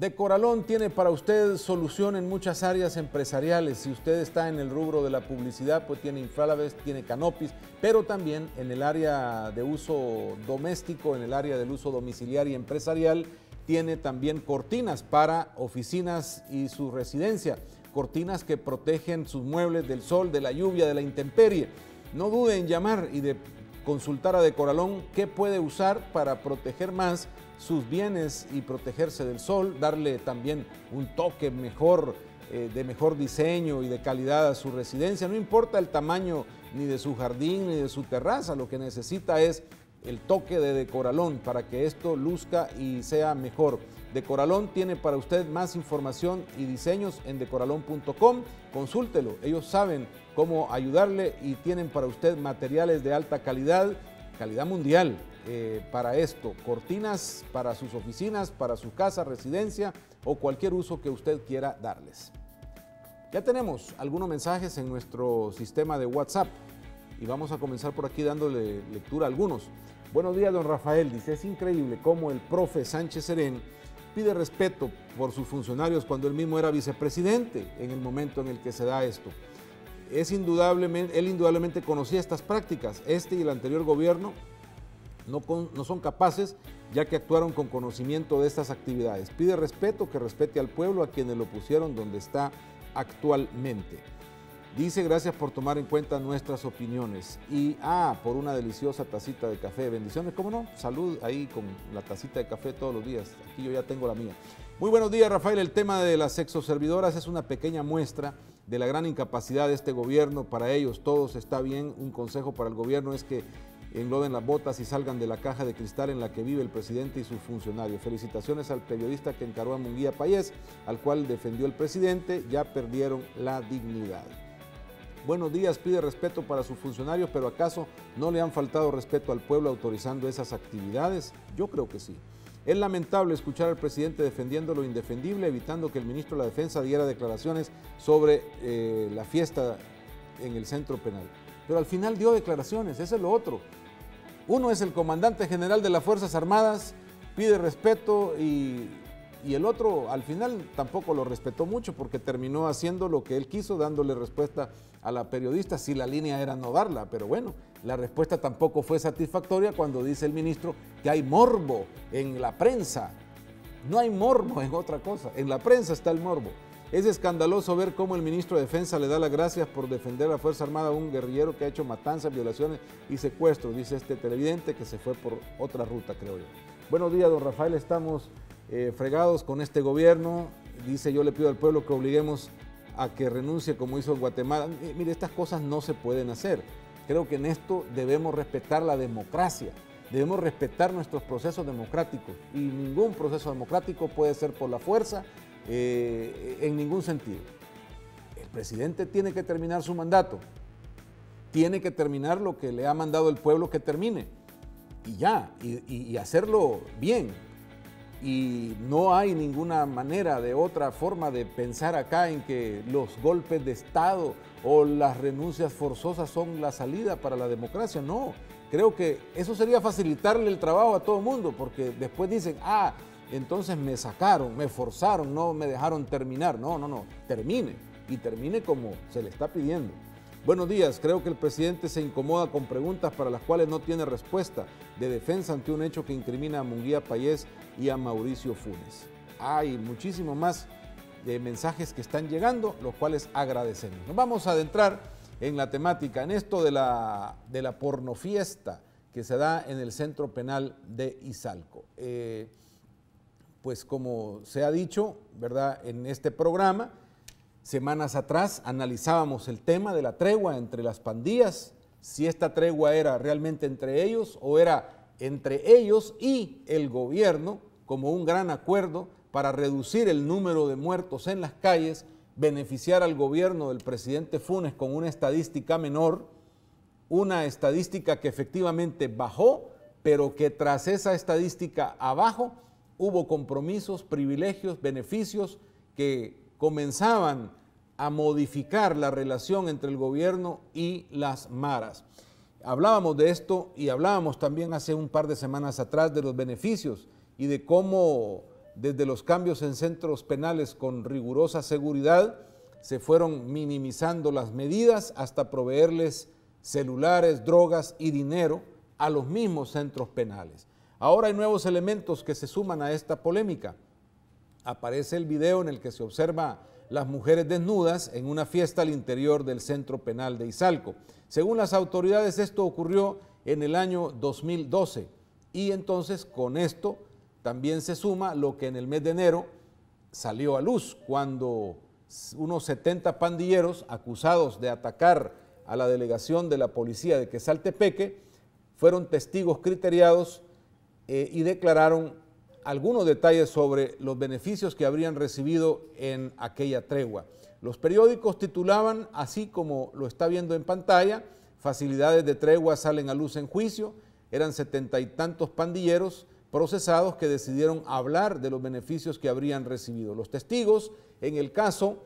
Decoralón tiene para usted solución en muchas áreas empresariales. Si usted está en el rubro de la publicidad, pues tiene Infralabs, tiene Canopis, pero también en el área de uso doméstico, en el área del uso domiciliario y empresarial, tiene también cortinas para oficinas y su residencia. Cortinas que protegen sus muebles del sol, de la lluvia, de la intemperie. No dude en llamar y de consultar a Decoralón qué puede usar para proteger más sus bienes y protegerse del sol, darle también un toque mejor, de mejor diseño y de calidad a su residencia. No importa el tamaño ni de su jardín ni de su terraza, lo que necesita es el toque de Decoralón para que esto luzca y sea mejor. Decoralón tiene para usted más información y diseños en decoralón.com. Consúltelo, ellos saben cómo ayudarle y tienen para usted materiales de alta calidad, calidad mundial. Para esto, cortinas para sus oficinas, para su casa, residencia o cualquier uso que usted quiera darles. Ya tenemos algunos mensajes en nuestro sistema de WhatsApp y vamos a comenzar por aquí dándole lectura a algunos. Buenos días, don Rafael. Dice, es increíble cómo el profe Sánchez Serén pide respeto por sus funcionarios cuando él mismo era vicepresidente en el momento en el que se da esto. Él indudablemente conocía estas prácticas. Este y el anterior gobierno no son capaces, ya que actuaron con conocimiento de estas actividades. Pide respeto, que respete al pueblo, a quienes lo pusieron donde está actualmente. Dice, gracias por tomar en cuenta nuestras opiniones. Y, por una deliciosa tacita de café. Bendiciones, ¿cómo no? Salud ahí con la tacita de café todos los días. Aquí yo ya tengo la mía. Muy buenos días, Rafael. El tema de las sexoservidoras es una pequeña muestra de la gran incapacidad de este gobierno. Para ellos todos está bien. Un consejo para el gobierno es que engloben las botas y salgan de la caja de cristal en la que vive el presidente y sus funcionarios. Felicitaciones al periodista que encaró a Munguía Payés, al cual defendió el presidente. Ya perdieron la dignidad. Buenos días, pide respeto para sus funcionarios, pero ¿acaso no le han faltado respeto al pueblo autorizando esas actividades? Yo creo que sí. Es lamentable escuchar al presidente defendiendo lo indefendible, evitando que el ministro de la Defensa diera declaraciones sobre la fiesta en el centro penal. Pero al final dio declaraciones, eso es lo otro. Uno es el comandante general de las Fuerzas Armadas, pide respeto y el otro al final tampoco lo respetó mucho porque terminó haciendo lo que él quiso, dándole respuesta a la periodista, si la línea era no darla, pero bueno, la respuesta tampoco fue satisfactoria cuando dice el ministro que hay morbo en la prensa. No hay morbo en otra cosa, en la prensa está el morbo. Es escandaloso ver cómo el ministro de Defensa le da las gracias por defender a la Fuerza Armada a un guerrillero que ha hecho matanzas, violaciones y secuestros, dice este televidente que se fue por otra ruta, creo yo. Buenos días, don Rafael, estamos fregados con este gobierno. Dice, yo le pido al pueblo que obliguemos a que renuncie como hizo en Guatemala. Mire, estas cosas no se pueden hacer. Creo que en esto debemos respetar la democracia, debemos respetar nuestros procesos democráticos y ningún proceso democrático puede ser por la fuerza en ningún sentido. El presidente tiene que terminar su mandato, tiene que terminar lo que le ha mandado el pueblo que termine y ya, y hacerlo bien. Y no hay ninguna manera de otra forma de pensar acá en que los golpes de Estado o las renuncias forzosas son la salida para la democracia. No, creo que eso sería facilitarle el trabajo a todo el mundo, porque después dicen, entonces me sacaron, me forzaron, no me dejaron terminar. No, termine, y termine como se le está pidiendo. Buenos días, creo que el presidente se incomoda con preguntas para las cuales no tiene respuesta de defensa ante un hecho que incrimina a Munguía Payés y a Mauricio Funes. Hay muchísimo más de mensajes que están llegando, los cuales agradecemos. Nos vamos a adentrar en la temática, en esto de la pornofiesta que se da en el Centro Penal de Izalco. Pues como se ha dicho, ¿verdad?, en este programa, semanas atrás analizábamos el tema de la tregua entre las pandillas, si esta tregua era realmente entre ellos o era entre ellos y el gobierno como un gran acuerdo para reducir el número de muertos en las calles, beneficiar al gobierno del presidente Funes con una estadística menor, una estadística que efectivamente bajó, pero que tras esa estadística abajo hubo compromisos, privilegios, beneficios que comenzaban a modificar la relación entre el gobierno y las maras. Hablábamos de esto y hablábamos también hace un par de semanas atrás de los beneficios y de cómo desde los cambios en centros penales con rigurosa seguridad, se fueron minimizando las medidas hasta proveerles celulares, drogas y dinero a los mismos centros penales. Ahora hay nuevos elementos que se suman a esta polémica. Aparece el video en el que se observa las mujeres desnudas en una fiesta al interior del centro penal de Izalco. Según las autoridades, esto ocurrió en el año 2012 y entonces con esto también se suma lo que en el mes de enero salió a luz, cuando unos 70 pandilleros acusados de atacar a la delegación de la policía de Quezaltepeque fueron testigos criteriados y declararon algunos detalles sobre los beneficios que habrían recibido en aquella tregua. Los periódicos titulaban, así como lo está viendo en pantalla, facilidades de tregua salen a luz en juicio. Eran 70 y tantos pandilleros procesados que decidieron hablar de los beneficios que habrían recibido. Los testigos, en el caso,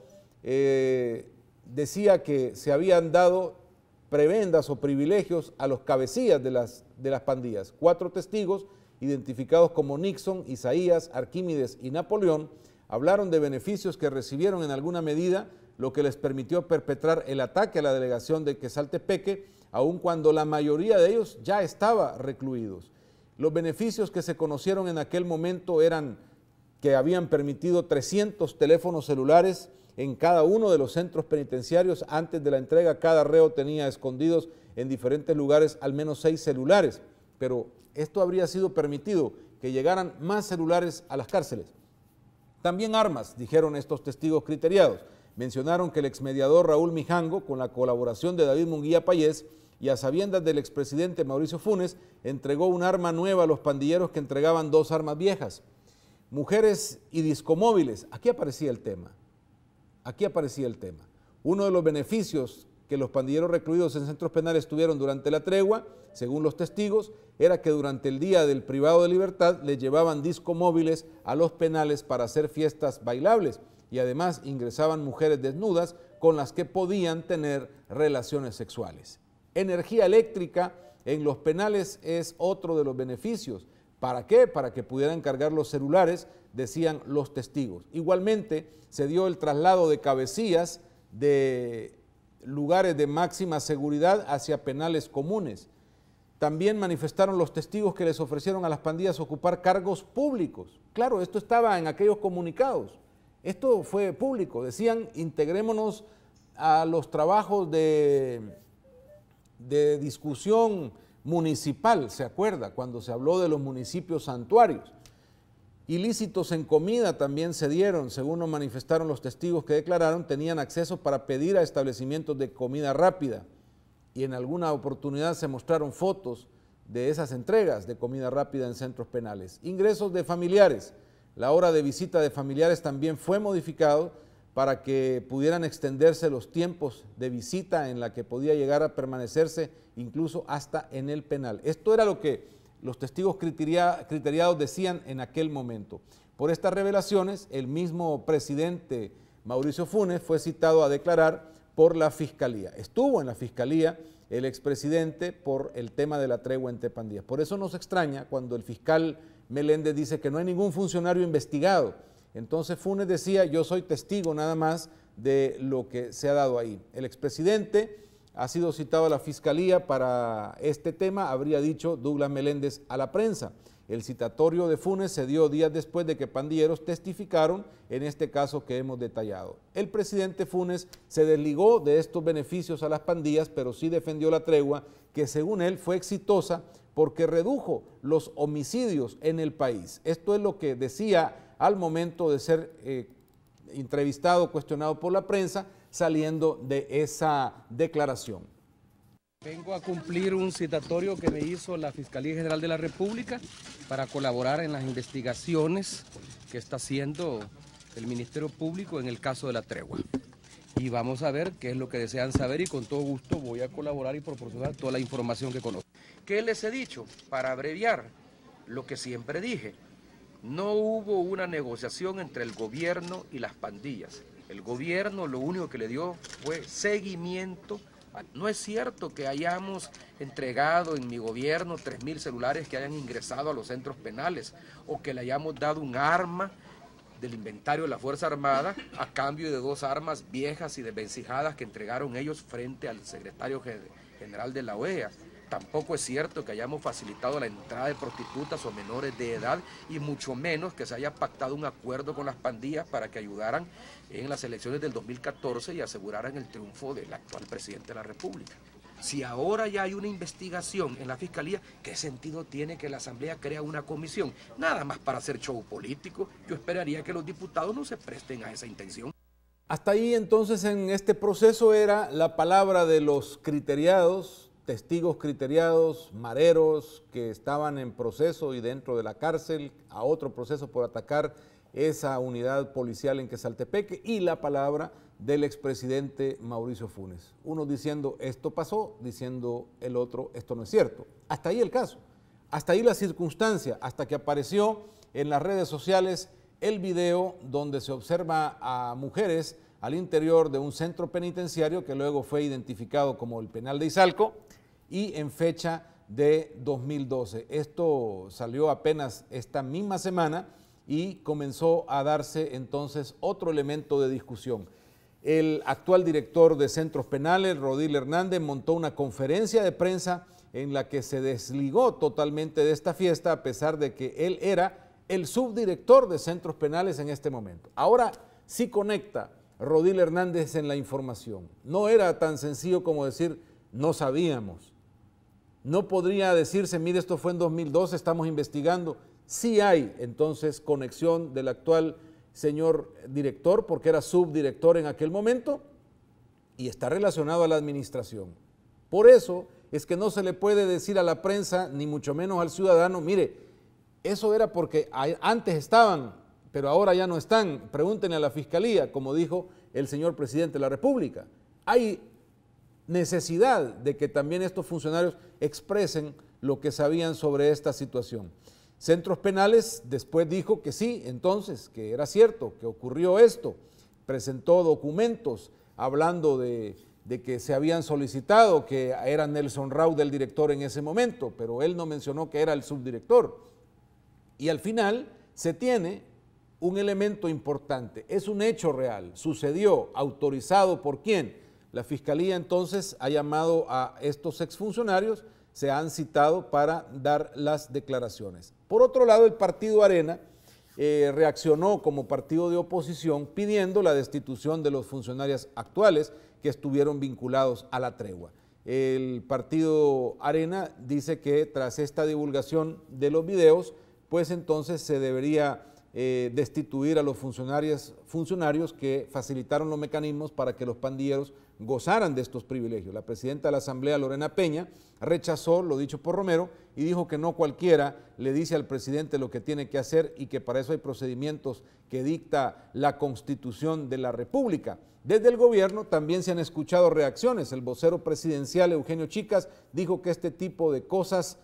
decía que se habían dado prebendas o privilegios a los cabecillas de las pandillas. 4 testigos, identificados como Nixon, Isaías, Arquímedes y Napoleón, hablaron de beneficios que recibieron en alguna medida, lo que les permitió perpetrar el ataque a la delegación de Quezaltepeque, aun cuando la mayoría de ellos ya estaba recluidos. Los beneficios que se conocieron en aquel momento eran que habían permitido 300 teléfonos celulares en cada uno de los centros penitenciarios. Antes de la entrega, cada reo tenía escondidos en diferentes lugares al menos 6 celulares, pero esto habría sido permitido, que llegaran más celulares a las cárceles. También armas, dijeron estos testigos criteriados. Mencionaron que el exmediador Raúl Mijango, con la colaboración de David Munguía Payés y a sabiendas del expresidente Mauricio Funes, entregó un arma nueva a los pandilleros que entregaban 2 armas viejas. Mujeres y discomóviles, aquí aparecía el tema. Aquí aparecía el tema. Uno de los beneficios que los pandilleros recluidos en centros penales tuvieron durante la tregua, según los testigos, era que durante el día del privado de libertad les llevaban discomóviles a los penales para hacer fiestas bailables y además ingresaban mujeres desnudas con las que podían tener relaciones sexuales. Energía eléctrica en los penales es otro de los beneficios. ¿Para qué? Para que pudieran cargar los celulares, decían los testigos. Igualmente se dio el traslado de cabecillas de lugares de máxima seguridad hacia penales comunes. También manifestaron los testigos que les ofrecieron a las pandillas ocupar cargos públicos. Claro, esto estaba en aquellos comunicados. Esto fue público. Decían, integrémonos a los trabajos de discusión municipal, ¿se acuerda? Cuando se habló de los municipios santuarios. Ilícitos en comida también se dieron, según nos manifestaron los testigos que declararon, tenían acceso para pedir a establecimientos de comida rápida y en alguna oportunidad se mostraron fotos de esas entregas de comida rápida en centros penales. Ingresos de familiares, la hora de visita de familiares también fue modificado para que pudieran extenderse los tiempos de visita en la que podía llegar a permanecerse incluso hasta en el penal. Esto era lo que los testigos criteriados decían en aquel momento. Por estas revelaciones, el mismo presidente Mauricio Funes fue citado a declarar por la Fiscalía. Estuvo en la Fiscalía el expresidente por el tema de la tregua entre pandillas. Por eso nos extraña cuando el fiscal Meléndez dice que no hay ningún funcionario investigado. Entonces Funes decía, yo soy testigo nada más de lo que se ha dado ahí. El expresidente ha sido citado a la Fiscalía para este tema, habría dicho Douglas Meléndez a la prensa. El citatorio de Funes se dio días después de que pandilleros testificaron en este caso que hemos detallado. El presidente Funes se desligó de estos beneficios a las pandillas, pero sí defendió la tregua, que según él fue exitosa porque redujo los homicidios en el país. Esto es lo que decía al momento de ser entrevistado, cuestionado por la prensa, saliendo de esa declaración. Vengo a cumplir un citatorio que me hizo la Fiscalía General de la República para colaborar en las investigaciones que está haciendo el Ministerio Público en el caso de la tregua. Y vamos a ver qué es lo que desean saber y con todo gusto voy a colaborar y proporcionar toda la información que conozco. ¿Qué les he dicho? Para abreviar, lo que siempre dije, no hubo una negociación entre el gobierno y las pandillas. El gobierno lo único que le dio fue seguimiento No es cierto que hayamos entregado en mi gobierno 3.000 celulares que hayan ingresado a los centros penales o que le hayamos dado un arma del inventario de la Fuerza Armada a cambio de 2 armas viejas y desvencijadas que entregaron ellos frente al secretario general de la OEA. Tampoco es cierto que hayamos facilitado la entrada de prostitutas o menores de edad y mucho menos que se haya pactado un acuerdo con las pandillas para que ayudaran en las elecciones del 2014 y aseguraran el triunfo del actual presidente de la República. Si ahora ya hay una investigación en la Fiscalía, ¿qué sentido tiene que la Asamblea crea una comisión? Nada más para hacer show político. Yo esperaría que los diputados no se presten a esa intención. Hasta ahí entonces en este proceso era la palabra de los criteriados, testigos criteriados, mareros que estaban en proceso y dentro de la cárcel, a otro proceso por atacar esa unidad policial en Quezaltepeque, y la palabra del expresidente Mauricio Funes. Uno diciendo esto pasó, diciendo el otro esto no es cierto. Hasta ahí el caso, hasta ahí la circunstancia, hasta que apareció en las redes sociales el video donde se observa a mujeres al interior de un centro penitenciario que luego fue identificado como el penal de Izalco y en fecha de 2012. Esto salió apenas esta misma semana y comenzó a darse entonces otro elemento de discusión. El actual director de centros penales, Rodil Hernández, montó una conferencia de prensa en la que se desligó totalmente de esta fiesta, a pesar de que él era el subdirector de centros penales en este momento. Ahora sí conecta Rodil Hernández en la información. No era tan sencillo como decir no sabíamos. No podría decirse, mire, esto fue en 2012, estamos investigando. Sí hay entonces conexión del actual señor director, porque era subdirector en aquel momento, y está relacionado a la administración. Por eso es que no se le puede decir a la prensa, ni mucho menos al ciudadano, mire, eso era porque antes estaban, pero ahora ya no están. Pregúntenle a la Fiscalía, como dijo el señor presidente de la República. Hay necesidad de que también estos funcionarios expresen lo que sabían sobre esta situación. Centros Penales después dijo que sí, entonces, que era cierto, que ocurrió esto. Presentó documentos hablando de que se habían solicitado, que era Nelson Raud el director en ese momento, pero él no mencionó que era el subdirector. Y al final se tiene un elemento importante, es un hecho real, sucedió, autorizado por quién. La Fiscalía entonces ha llamado a estos exfuncionarios, se han citado para dar las declaraciones. Por otro lado, el partido Arena reaccionó como partido de oposición pidiendo la destitución de los funcionarios actuales que estuvieron vinculados a la tregua. El partido Arena dice que tras esta divulgación de los videos, pues entonces se debería destituir a los funcionarios que facilitaron los mecanismos para que los pandilleros gozaran de estos privilegios. La presidenta de la Asamblea, Lorena Peña, rechazó lo dicho por Romero y dijo que no cualquiera le dice al presidente lo que tiene que hacer y que para eso hay procedimientos que dicta la Constitución de la República. Desde el gobierno también se han escuchado reacciones. El vocero presidencial, Eugenio Chicas, dijo que este tipo de cosas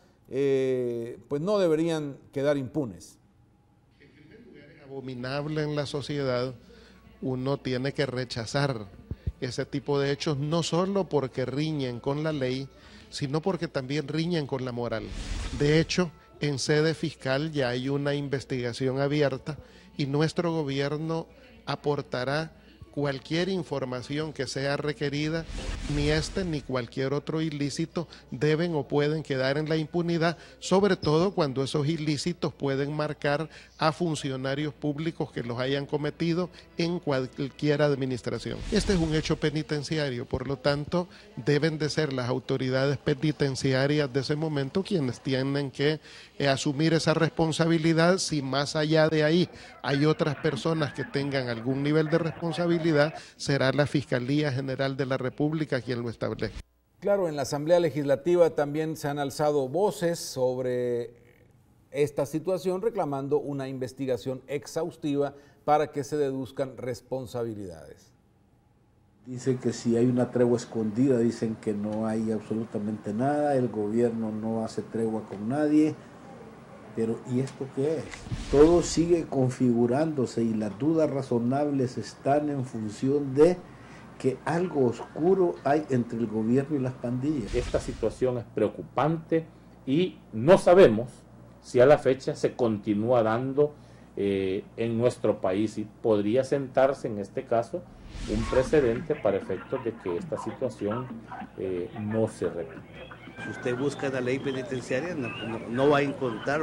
pues no deberían quedar impunes. En primer lugar, es abominable en la sociedad, uno tiene que rechazar ese tipo de hechos, no solo porque riñen con la ley, sino porque también riñen con la moral. De hecho, en sede fiscal ya hay una investigación abierta y nuestro gobierno aportará cualquier información que sea requerida. Ni este ni cualquier otro ilícito deben o pueden quedar en la impunidad, sobre todo cuando esos ilícitos pueden marcar a funcionarios públicos que los hayan cometido en cualquier administración. Este es un hecho penitenciario, por lo tanto deben de ser las autoridades penitenciarias de ese momento quienes tienen que asumir esa responsabilidad. Si más allá de ahí hay otras personas que tengan algún nivel de responsabilidad, será la Fiscalía General de la República quien lo establezca. Claro, en la Asamblea Legislativa también se han alzado voces sobre esta situación reclamando una investigación exhaustiva para que se deduzcan responsabilidades. Dicen que si hay una tregua escondida, dicen que no hay absolutamente nada, el gobierno no hace tregua con nadie, pero ¿y esto qué es? Todo sigue configurándose y las dudas razonables están en función de que algo oscuro hay entre el gobierno y las pandillas. Esta situación es preocupante y no sabemos si a la fecha se continúa dando en nuestro país, y podría sentarse en este caso un precedente para efectos de que esta situación no se repita. Si usted busca la ley penitenciaria, no va a encontrar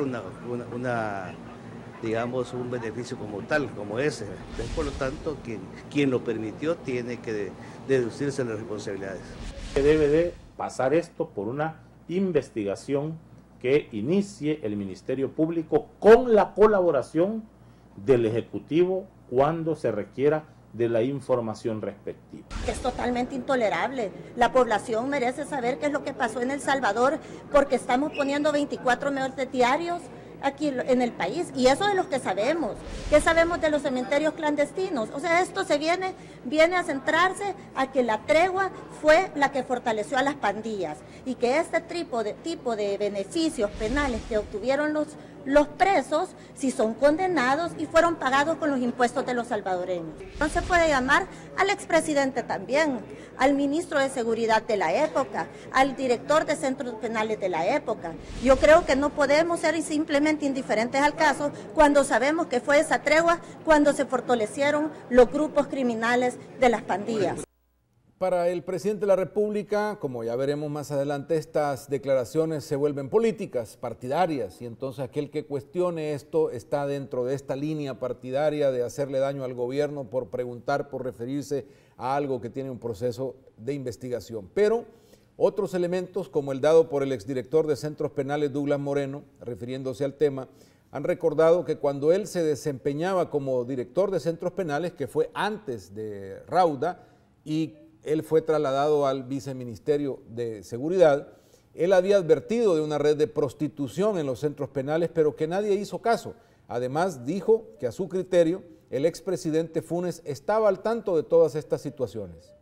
digamos, un beneficio como tal, como ese. Entonces, por lo tanto, quien lo permitió tiene que deducirse las responsabilidades. Debe de pasar esto por una investigación que inicie el Ministerio Público con la colaboración del Ejecutivo cuando se requiera de la información respectiva. Es totalmente intolerable. La población merece saber qué es lo que pasó en El Salvador, porque estamos poniendo 24 muertes diarios aquí en el país, y eso es lo que sabemos. ¿Qué sabemos de los cementerios clandestinos? O sea, esto viene a centrarse a que la tregua fue la que fortaleció a las pandillas, y que este tipo de beneficios penales que obtuvieron los presos, si son condenados y fueron pagados con los impuestos de los salvadoreños. No se puede llamar al expresidente también, al ministro de Seguridad de la época, al director de centros penales de la época. Yo creo que no podemos ser simplemente indiferentes al caso cuando sabemos que fue esa tregua cuando se fortalecieron los grupos criminales de las pandillas. Para el presidente de la República, como ya veremos más adelante, estas declaraciones se vuelven políticas, partidarias, y entonces aquel que cuestione esto está dentro de esta línea partidaria de hacerle daño al gobierno por preguntar, por referirse a algo que tiene un proceso de investigación. Pero otros elementos, como el dado por el exdirector de Centros Penales Douglas Moreno, refiriéndose al tema, han recordado que cuando él se desempeñaba como director de Centros Penales, que fue antes de Rauda, y él fue trasladado al viceministerio de Seguridad, él había advertido de una red de prostitución en los centros penales, pero que nadie hizo caso. Además, dijo que a su criterio, el expresidente Funes estaba al tanto de todas estas situaciones.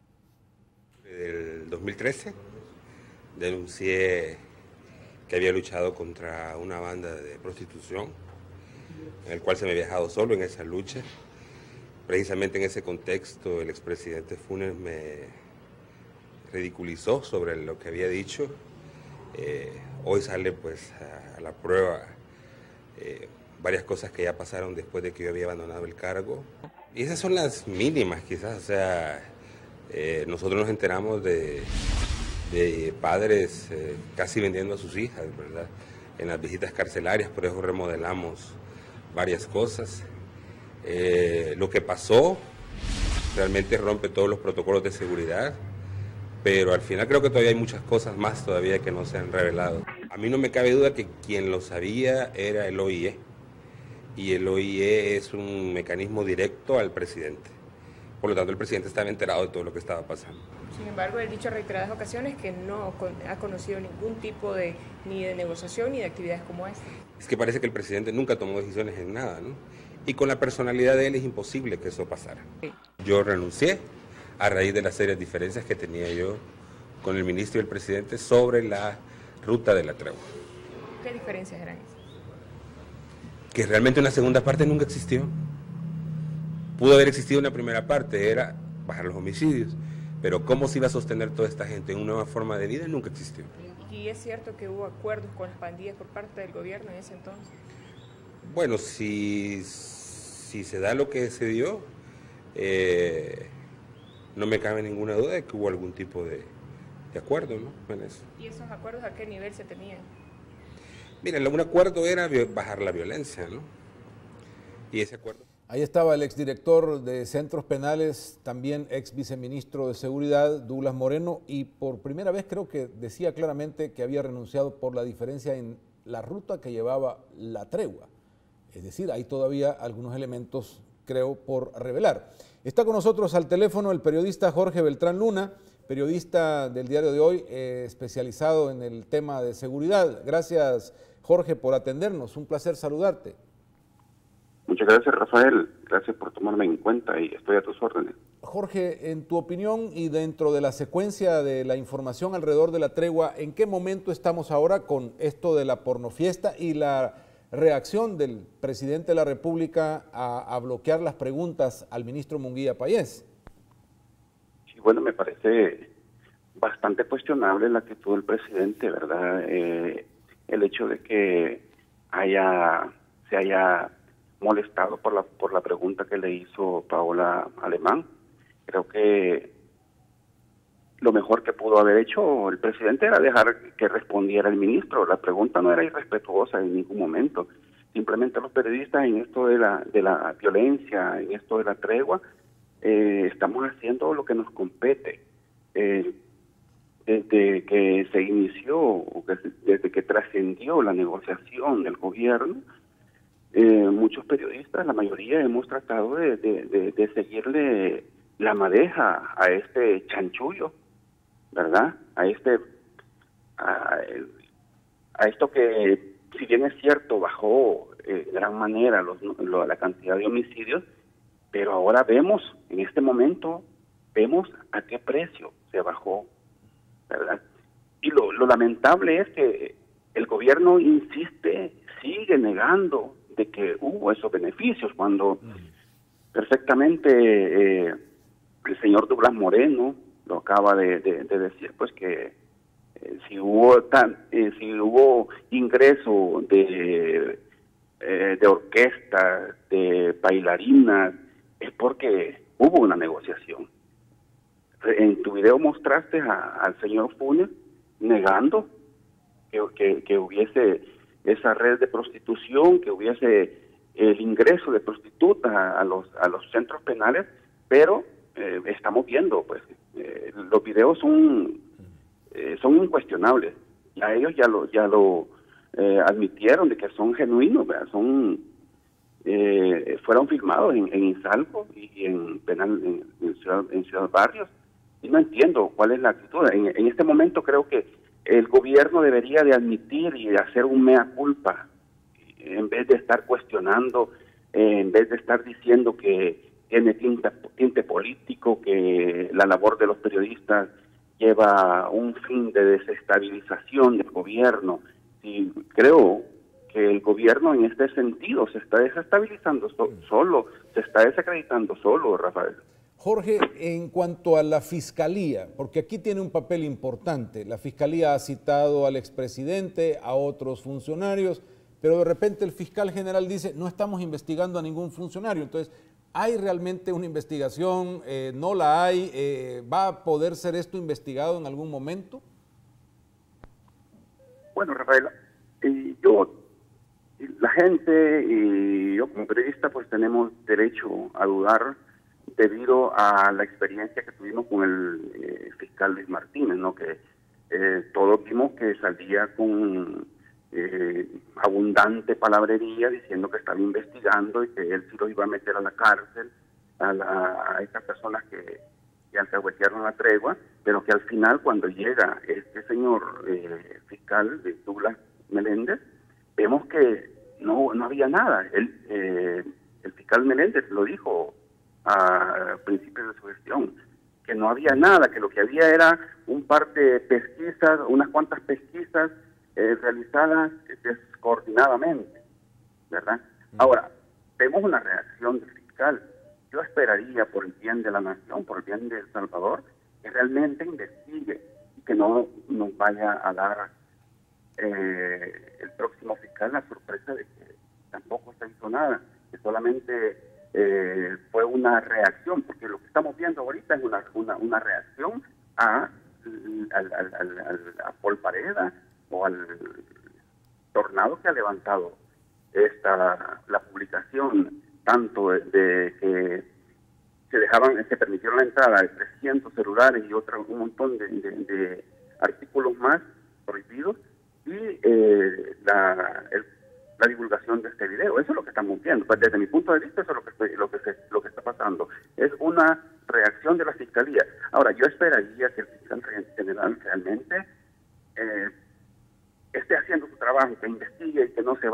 En el 2013 denuncié que había luchado contra una banda de prostitución, en el cual se me había dejado solo en esa lucha. Precisamente en ese contexto el expresidente Funes me ridiculizó sobre lo que había dicho. Hoy sale pues a la prueba varias cosas que ya pasaron después de que yo había abandonado el cargo. Y esas son las mínimas quizás, o sea, nosotros nos enteramos de padres casi vendiendo a sus hijas, ¿verdad? En las visitas carcelarias, por eso remodelamos varias cosas. Lo que pasó realmente rompe todos los protocolos de seguridad, pero al final creo que todavía hay muchas cosas más todavía que no se han revelado. A mí no me cabe duda que quien lo sabía era el OIE, y el OIE es un mecanismo directo al presidente. Por lo tanto, el presidente estaba enterado de todo lo que estaba pasando. Sin embargo, he dicho en reiteradas ocasiones que no ha conocido ningún tipo ni de negociación ni de actividades como esta. Es que parece que el presidente nunca tomó decisiones en nada, ¿no? Y con la personalidad de él es imposible que eso pasara. Yo renuncié a raíz de las serias diferencias que tenía yo con el ministro y el presidente sobre la ruta de la tregua. ¿Qué diferencias eran esas? Que realmente una segunda parte nunca existió. Pudo haber existido una primera parte, era bajar los homicidios, pero cómo se iba a sostener toda esta gente en una nueva forma de vida nunca existió. ¿Y es cierto que hubo acuerdos con las pandillas por parte del gobierno en ese entonces? Bueno, si se da lo que se dio, no me cabe ninguna duda de que hubo algún tipo de acuerdo, ¿no? En eso. ¿Y esos acuerdos a qué nivel se tenían? Miren, un acuerdo era bajar la violencia, ¿no? Y ese acuerdo... Ahí estaba el exdirector de Centros Penales, también ex viceministro de Seguridad, Douglas Moreno, y por primera vez creo que decía claramente que había renunciado por la diferencia en la ruta que llevaba la tregua. Es decir, hay todavía algunos elementos, creo, por revelar. Está con nosotros al teléfono el periodista Jorge Beltrán Luna, periodista del Diario de Hoy, especializado en el tema de seguridad. Gracias, Jorge, por atendernos. Un placer saludarte. Muchas gracias, Rafael. Gracias por tomarme en cuenta y estoy a tus órdenes. Jorge, en tu opinión y dentro de la secuencia de la información alrededor de la tregua, ¿en qué momento estamos ahora con esto de la pornofiesta y la reacción del presidente de la República a bloquear las preguntas al ministro Munguía Payés? Sí, bueno, me parece bastante cuestionable la actitud del presidente, ¿verdad? El hecho de que se haya molestado por la pregunta que le hizo Paola Alemán. Creo que lo mejor que pudo haber hecho el presidente era dejar que respondiera el ministro. La pregunta no era irrespetuosa en ningún momento. Simplemente los periodistas en esto de la violencia, en esto de la tregua, estamos haciendo lo que nos compete. Desde que se inició, desde que trascendió la negociación del gobierno, muchos periodistas, la mayoría, hemos tratado de seguirle la madeja a este chanchullo, ¿verdad? A esto que, si bien es cierto, bajó de gran manera la cantidad de homicidios, pero ahora vemos, en este momento, vemos a qué precio se bajó, ¿verdad? Y lo lamentable es que el gobierno insiste, sigue negando de que hubo esos beneficios, cuando perfectamente el señor Douglas Moreno lo acaba de decir, pues que si hubo ingreso de orquesta, de bailarinas, es porque hubo una negociación. En tu video mostraste al señor Funes negando que hubiese esa red de prostitución, que hubiese el ingreso de prostitutas a los centros penales, pero estamos viendo, pues, los videos son incuestionables. Ya ellos ya lo admitieron de que son genuinos, ¿verdad? Fueron filmados en Izalco y en Ciudad Barrios. Y no entiendo cuál es la actitud. En este momento creo que el gobierno debería de admitir y de hacer un mea culpa, en vez de estar cuestionando, en vez de estar diciendo que tiene tinte político, que la labor de los periodistas lleva un fin de desestabilización del gobierno. Y creo que el gobierno en este sentido se está desestabilizando solo, se está desacreditando solo, Rafael. Jorge, en cuanto a la Fiscalía, porque aquí tiene un papel importante, la Fiscalía ha citado al expresidente, a otros funcionarios, pero de repente el fiscal general dice, no estamos investigando a ningún funcionario. Entonces, ¿hay realmente una investigación? ¿No la hay? ¿Va a poder ser esto investigado en algún momento? Bueno, Rafael, la gente y yo como periodista, pues tenemos derecho a dudar debido a la experiencia que tuvimos con el fiscal Luis Martínez, ¿no? Que todos vimos que salía con abundante palabrería diciendo que estaba investigando y que él sí los iba a meter a la cárcel a estas personas que alcahuetearon la tregua, pero que al final, cuando llega este señor fiscal de Douglas Meléndez, vemos que no había nada. El fiscal Meléndez lo dijo a principios de su gestión, que no había nada, que lo que había era un par de pesquisas, unas cuantas pesquisas realizadas descoordinadamente, ¿verdad? Ahora, vemos una reacción del fiscal. Yo esperaría, por el bien de la nación, por el bien de El Salvador, que realmente investigue y que no nos vaya a dar el próximo fiscal la sorpresa de que tampoco se hizo nada, que solamente fue una reacción, porque lo que estamos viendo ahorita es una reacción a Paul Pareda o al tornado que ha levantado la publicación, tanto de que se permitieron la entrada de 300 celulares y un montón de artículos más prohibidos, y la divulgación de este video. Eso es lo que estamos viendo. Pues desde mi punto de vista, eso es lo que está pasando. Es una reacción de la Fiscalía. Ahora, yo esperaría que el fiscal general realmente esté haciendo su trabajo, que investigue y que no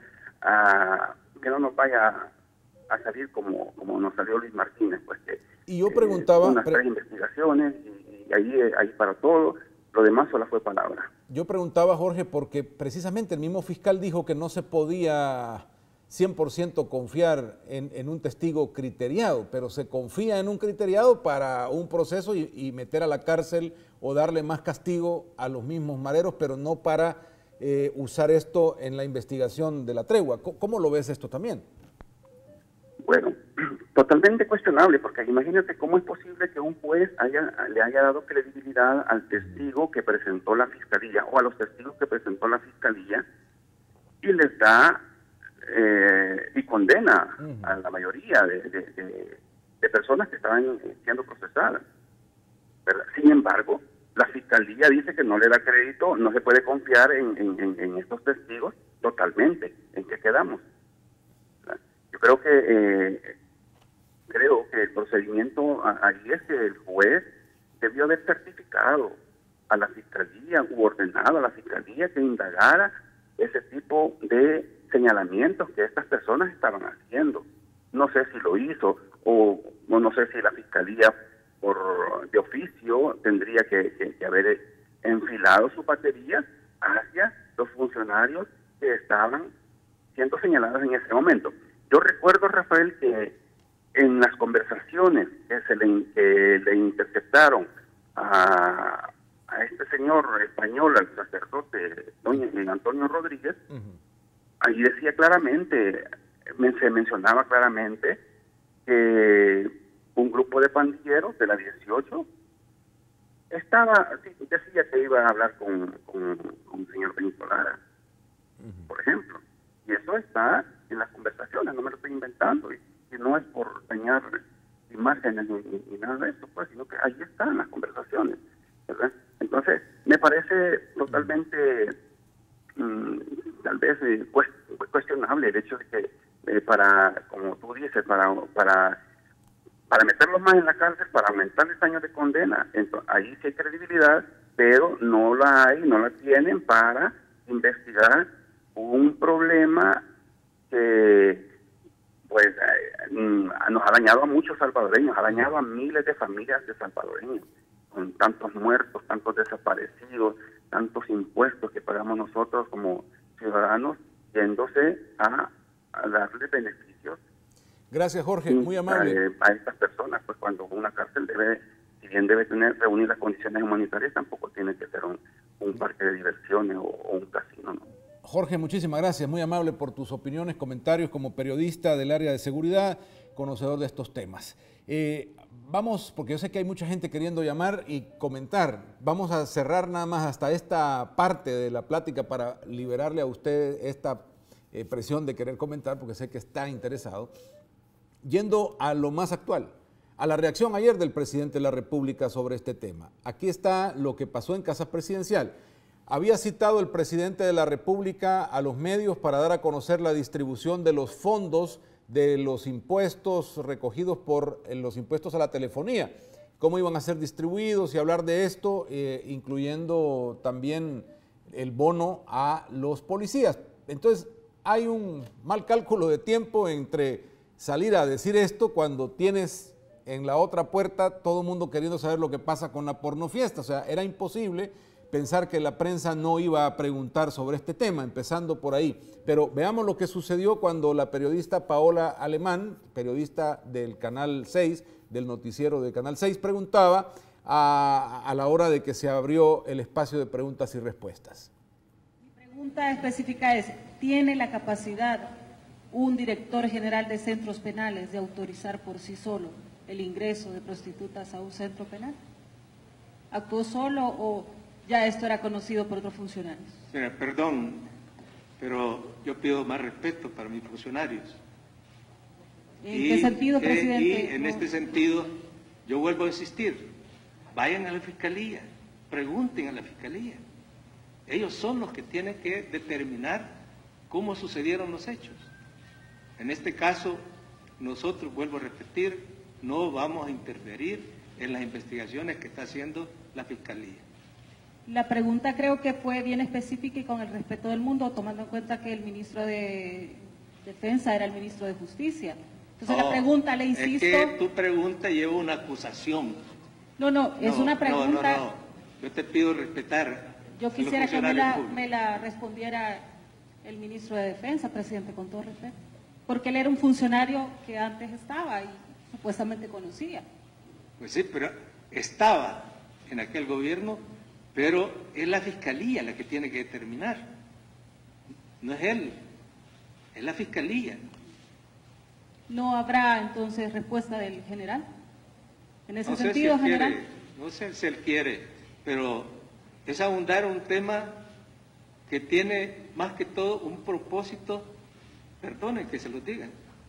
nos vaya a salir como nos salió Luis Martínez, pues que y yo preguntaba unas 3 investigaciones y ahí para todo, lo demás solo fue palabra. Yo preguntaba, Jorge, porque precisamente el mismo fiscal dijo que no se podía 100% confiar en un testigo criteriado, pero se confía en un criteriado para un proceso y meter a la cárcel o darle más castigo a los mismos mareros, pero no para usar esto en la investigación de la tregua. ¿Cómo lo ves esto también? Bueno, totalmente cuestionable, porque imagínate cómo es posible que un juez le haya dado credibilidad al testigo que presentó la fiscalía o a los testigos que presentó la fiscalía y les da y condena a la mayoría de personas que estaban siendo procesadas, ¿verdad? Sin embargo, la fiscalía dice que no le da crédito, no se puede confiar en estos testigos totalmente. ¿En qué quedamos? ¿Verdad? Yo creo que el procedimiento ahí es que el juez debió haber certificado a la fiscalía u ordenado a la fiscalía que indagara ese tipo de señalamientos que estas personas estaban haciendo. No sé si lo hizo o no sé si la fiscalía de oficio tendría que haber enfilado su batería hacia los funcionarios que estaban siendo señalados en ese momento. Yo recuerdo, Rafael, que en las conversaciones que le interceptaron a este señor español, al sacerdote Antonio Rodríguez, ahí decía claramente, se mencionaba claramente que un grupo de pandilleros de la 18 decía que iba a hablar con el señor Benito Lara, por ejemplo. Y eso está en las conversaciones, no me lo estoy inventando, y no es por dañar imágenes ni nada de eso, pues, sino que ahí están las conversaciones, ¿verdad? Entonces, me parece totalmente tal vez cuestionable el hecho de que como tú dices, para meterlos más en la cárcel, para aumentarles años de condena. Entonces, ahí sí hay credibilidad, pero no la tienen para investigar un problema que pues nos ha dañado a muchos salvadoreños, ha dañado a miles de familias de salvadoreños, con tantos muertos, tantos desaparecidos, tantos impuestos que pagamos nosotros como ciudadanos, yéndose a darle beneficios. Gracias, Jorge, muy amable. A estas personas, pues cuando una cárcel si bien debe reunir las condiciones humanitarias, tampoco tiene que ser un parque de diversiones o un casino, ¿no? Jorge, muchísimas gracias, muy amable por tus opiniones, comentarios como periodista del área de seguridad, conocedor de estos temas. Vamos, porque yo sé que hay mucha gente queriendo llamar y comentar. Vamos a cerrar nada más hasta esta parte de la plática para liberarle a usted esta presión de querer comentar, porque sé que está interesado. Yendo a lo más actual, a la reacción ayer del presidente de la República sobre este tema. Aquí está lo que pasó en Casa Presidencial. Había citado el presidente de la República a los medios para dar a conocer la distribución de los fondos de los impuestos recogidos por los impuestos a la telefonía, cómo iban a ser distribuidos y hablar de esto, incluyendo también el bono a los policías. Entonces, hay un mal cálculo de tiempo entre salir a decir esto cuando tienes en la otra puerta todo el mundo queriendo saber lo que pasa con la pornofiesta. O sea, era imposible pensar que la prensa no iba a preguntar sobre este tema, empezando por ahí. Pero veamos lo que sucedió cuando la periodista Paola Alemán, periodista del Canal 6, del noticiero de Canal 6, preguntaba a la hora de que se abrió el espacio de preguntas y respuestas. Mi pregunta específica es, ¿tiene la capacidad un director general de centros penales de autorizar por sí solo el ingreso de prostitutas a un centro penal? ¿Actuó solo o ya esto era conocido por otros funcionarios? Perdón, pero yo pido más respeto para mis funcionarios. ¿En qué sentido, presidente? Y en este sentido, yo vuelvo a insistir, vayan a la Fiscalía, pregunten a la Fiscalía. Ellos son los que tienen que determinar cómo sucedieron los hechos. En este caso, nosotros, vuelvo a repetir, no vamos a interferir en las investigaciones que está haciendo la Fiscalía. La pregunta creo que fue bien específica y con el respeto del mundo, tomando en cuenta que el ministro de Defensa era el ministro de Justicia. Entonces la pregunta, le insisto... Es que tu pregunta lleva una acusación. No, es una pregunta... No. Yo te pido respetar. Yo quisiera que me la respondiera el ministro de Defensa, presidente, con todo respeto. Porque él era un funcionario que antes estaba y supuestamente conocía. Pues sí, pero estaba en aquel gobierno, pero es la Fiscalía la que tiene que determinar. No es él, es la Fiscalía. ¿No habrá entonces respuesta del general? En ese No sé sentido, si él general. quiere, no sé si él quiere, pero es ahondar un tema que tiene más que todo un propósito, perdonen que se lo digan,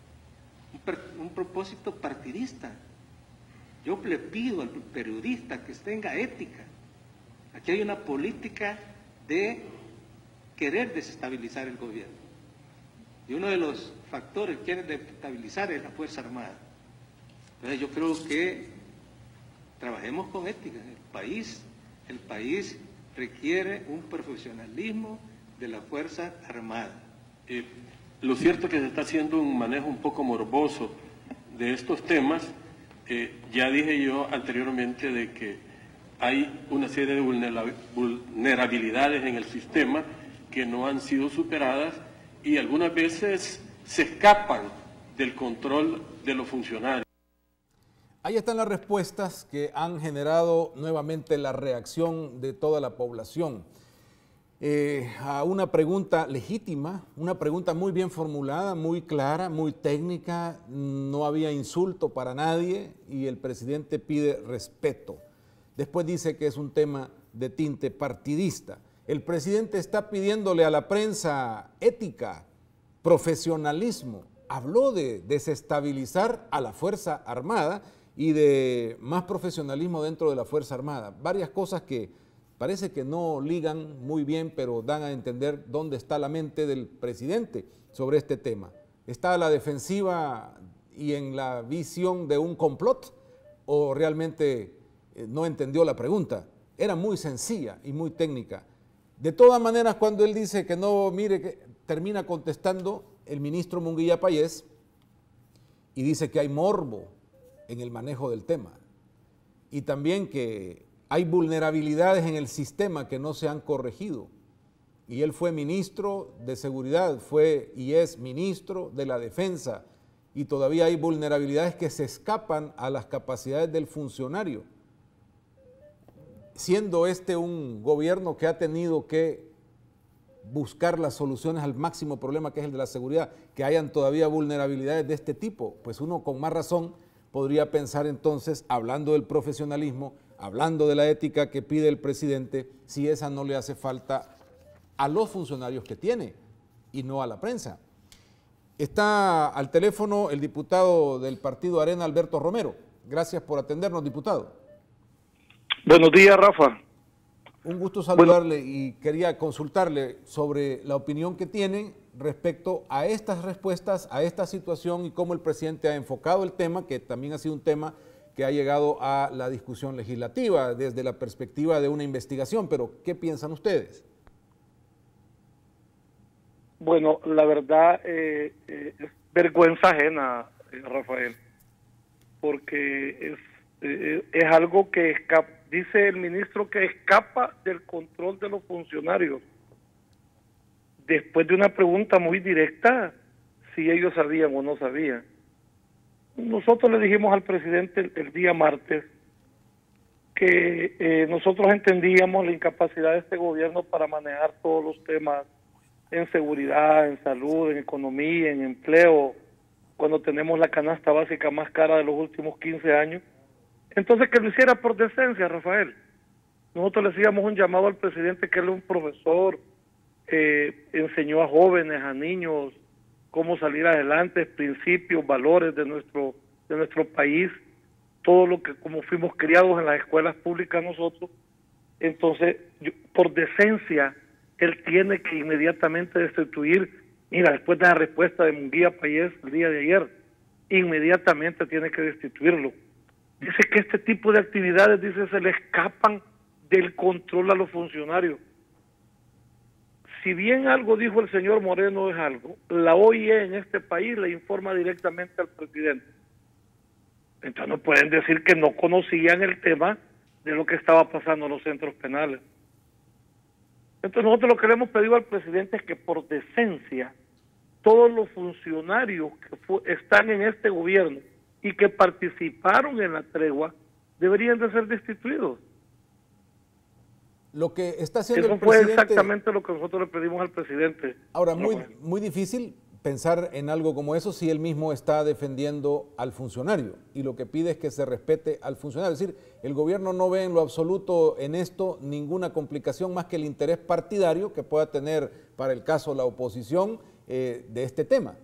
un propósito partidista. Yo le pido al periodista que tenga ética. Aquí hay una política de querer desestabilizar el gobierno. Y uno de los factores que quieren desestabilizar es la Fuerza Armada. Entonces yo creo que trabajemos con ética. El país requiere un profesionalismo de la Fuerza Armada. Lo cierto es que se está haciendo un manejo un poco morboso de estos temas. Ya dije yo anteriormente de que hay una serie de vulnerabilidades en el sistema que no han sido superadas y algunas veces se escapan del control de los funcionarios. Ahí están las respuestas que han generado nuevamente la reacción de toda la población a una pregunta legítima, una pregunta muy bien formulada, muy clara, muy técnica, no había insulto para nadie y el presidente pide respeto. Después dice que es un tema de tinte partidista. El presidente está pidiéndole a la prensa ética, profesionalismo. Habló de desestabilizar a la Fuerza Armada y de más profesionalismo dentro de la Fuerza Armada. Varias cosas que parece que no ligan muy bien, pero dan a entender dónde está la mente del presidente sobre este tema. ¿Está a la defensiva y en la visión de un complot o realmente no entendió la pregunta? Era muy sencilla y muy técnica. De todas maneras, cuando él dice que no, mire, que termina contestando el ministro Munguía Payés y dice que hay morbo en el manejo del tema y también que hay vulnerabilidades en el sistema que no se han corregido. Y él fue ministro de Seguridad, fue y es ministro de la Defensa y todavía hay vulnerabilidades que se escapan a las capacidades del funcionario. Siendo este un gobierno que ha tenido que buscar las soluciones al máximo problema que es el de la seguridad, que hayan todavía vulnerabilidades de este tipo, pues uno con más razón podría pensar entonces, hablando del profesionalismo, hablando de la ética que pide el presidente, si esa no le hace falta a los funcionarios que tiene y no a la prensa. Está al teléfono el diputado del Partido Arena, Alberto Romero. Gracias por atendernos, diputado. Buenos días, Rafa. Un gusto saludarle y quería consultarle sobre la opinión que tienen respecto a estas respuestas, a esta situación y cómo el presidente ha enfocado el tema, que también ha sido un tema que ha llegado a la discusión legislativa desde la perspectiva de una investigación. Pero, ¿qué piensan ustedes? Bueno, la verdad es vergüenza ajena, Rafael, porque es algo que escapa, dice el ministro, que escapa del control de los funcionarios. Después de una pregunta muy directa, si ellos sabían o no sabían. Nosotros le dijimos al presidente el día martes que nosotros entendíamos la incapacidad de este gobierno para manejar todos los temas en seguridad, en salud, en economía, en empleo, cuando tenemos la canasta básica más cara de los últimos 15 años. Entonces, que lo hiciera por decencia, Rafael. Nosotros le hacíamos un llamado al presidente, que él es un profesor, enseñó a jóvenes, a niños, cómo salir adelante, principios, valores de nuestro país, todo lo que, como fuimos criados en las escuelas públicas nosotros. Entonces, por decencia, él tiene que inmediatamente destituir. Mira, después de la respuesta de Munguía Payés el día de ayer, inmediatamente tiene que destituirlo. Dice que este tipo de actividades, dice, se le escapan del control a los funcionarios. Si bien algo dijo el señor Moreno es algo, la OIE en este país le informa directamente al presidente. Entonces no pueden decir que no conocían el tema de lo que estaba pasando en los centros penales. Entonces nosotros lo que le hemos pedido al presidente es que por decencia todos los funcionarios que están en este gobierno y que participaron en la tregua deberían de ser destituidos. Lo que está haciendo Eso el fue presidente... exactamente lo que nosotros le pedimos al presidente. Ahora, muy difícil pensar en algo como eso si él mismo está defendiendo al funcionario y lo que pide es que se respete al funcionario. Es decir, el gobierno no ve en lo absoluto en esto ninguna complicación más que el interés partidario que pueda tener para el caso la oposición de este tema.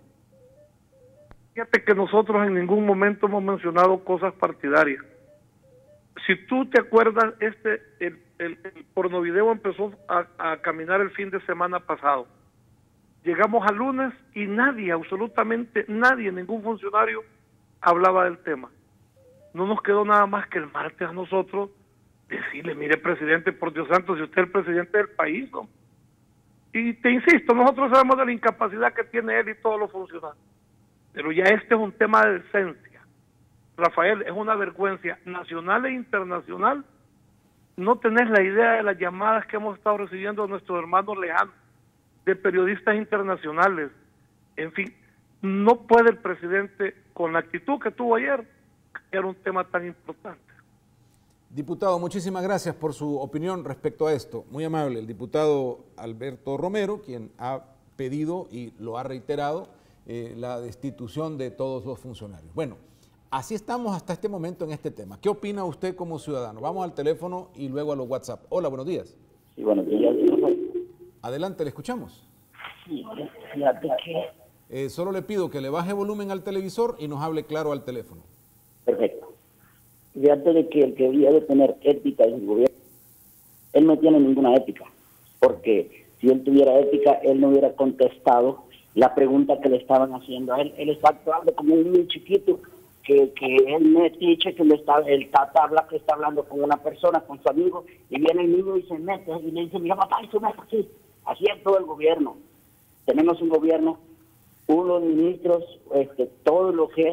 Fíjate que nosotros en ningún momento hemos mencionado cosas partidarias. Si tú te acuerdas, el pornovideo empezó a caminar el fin de semana pasado. Llegamos al lunes y nadie, absolutamente nadie, ningún funcionario hablaba del tema. No nos quedó nada más que el martes a nosotros decirle, mire presidente, por Dios santo, si usted es el presidente del país, ¿no? Y te insisto, nosotros sabemos de la incapacidad que tiene él y todos los funcionarios. Pero ya este es un tema de decencia. Rafael, es una vergüenza nacional e internacional. No tenés la idea de las llamadas que hemos estado recibiendo de nuestros hermanos lejanos, de periodistas internacionales. En fin, no puede el presidente, con la actitud que tuvo ayer, cambiar un tema tan importante. Diputado, muchísimas gracias por su opinión respecto a esto. Muy amable, el diputado Alberto Romero, quien ha pedido y lo ha reiterado la destitución de todos los funcionarios. Bueno, así estamos hasta este momento en este tema. ¿Qué opina usted como ciudadano? Vamos al teléfono y luego a los WhatsApp. Hola, buenos días. Sí, buenos días. Adelante, le escuchamos. Sí, fíjate que... Solo le pido que le baje volumen al televisor y nos hable claro al teléfono. Perfecto. Fíjate de que el que debería de tener ética es el gobierno. Él no tiene ninguna ética, porque si él tuviera ética, él no hubiera contestado la pregunta que le estaban haciendo a él. Él está actuando como un niño chiquito que él metiche, que el tata habla que está hablando con una persona, con su amigo, y viene el niño y se mete y le dice, mira papá, eso no es así. Así es todo el gobierno. Tenemos un gobierno, unos ministros, todo lo que es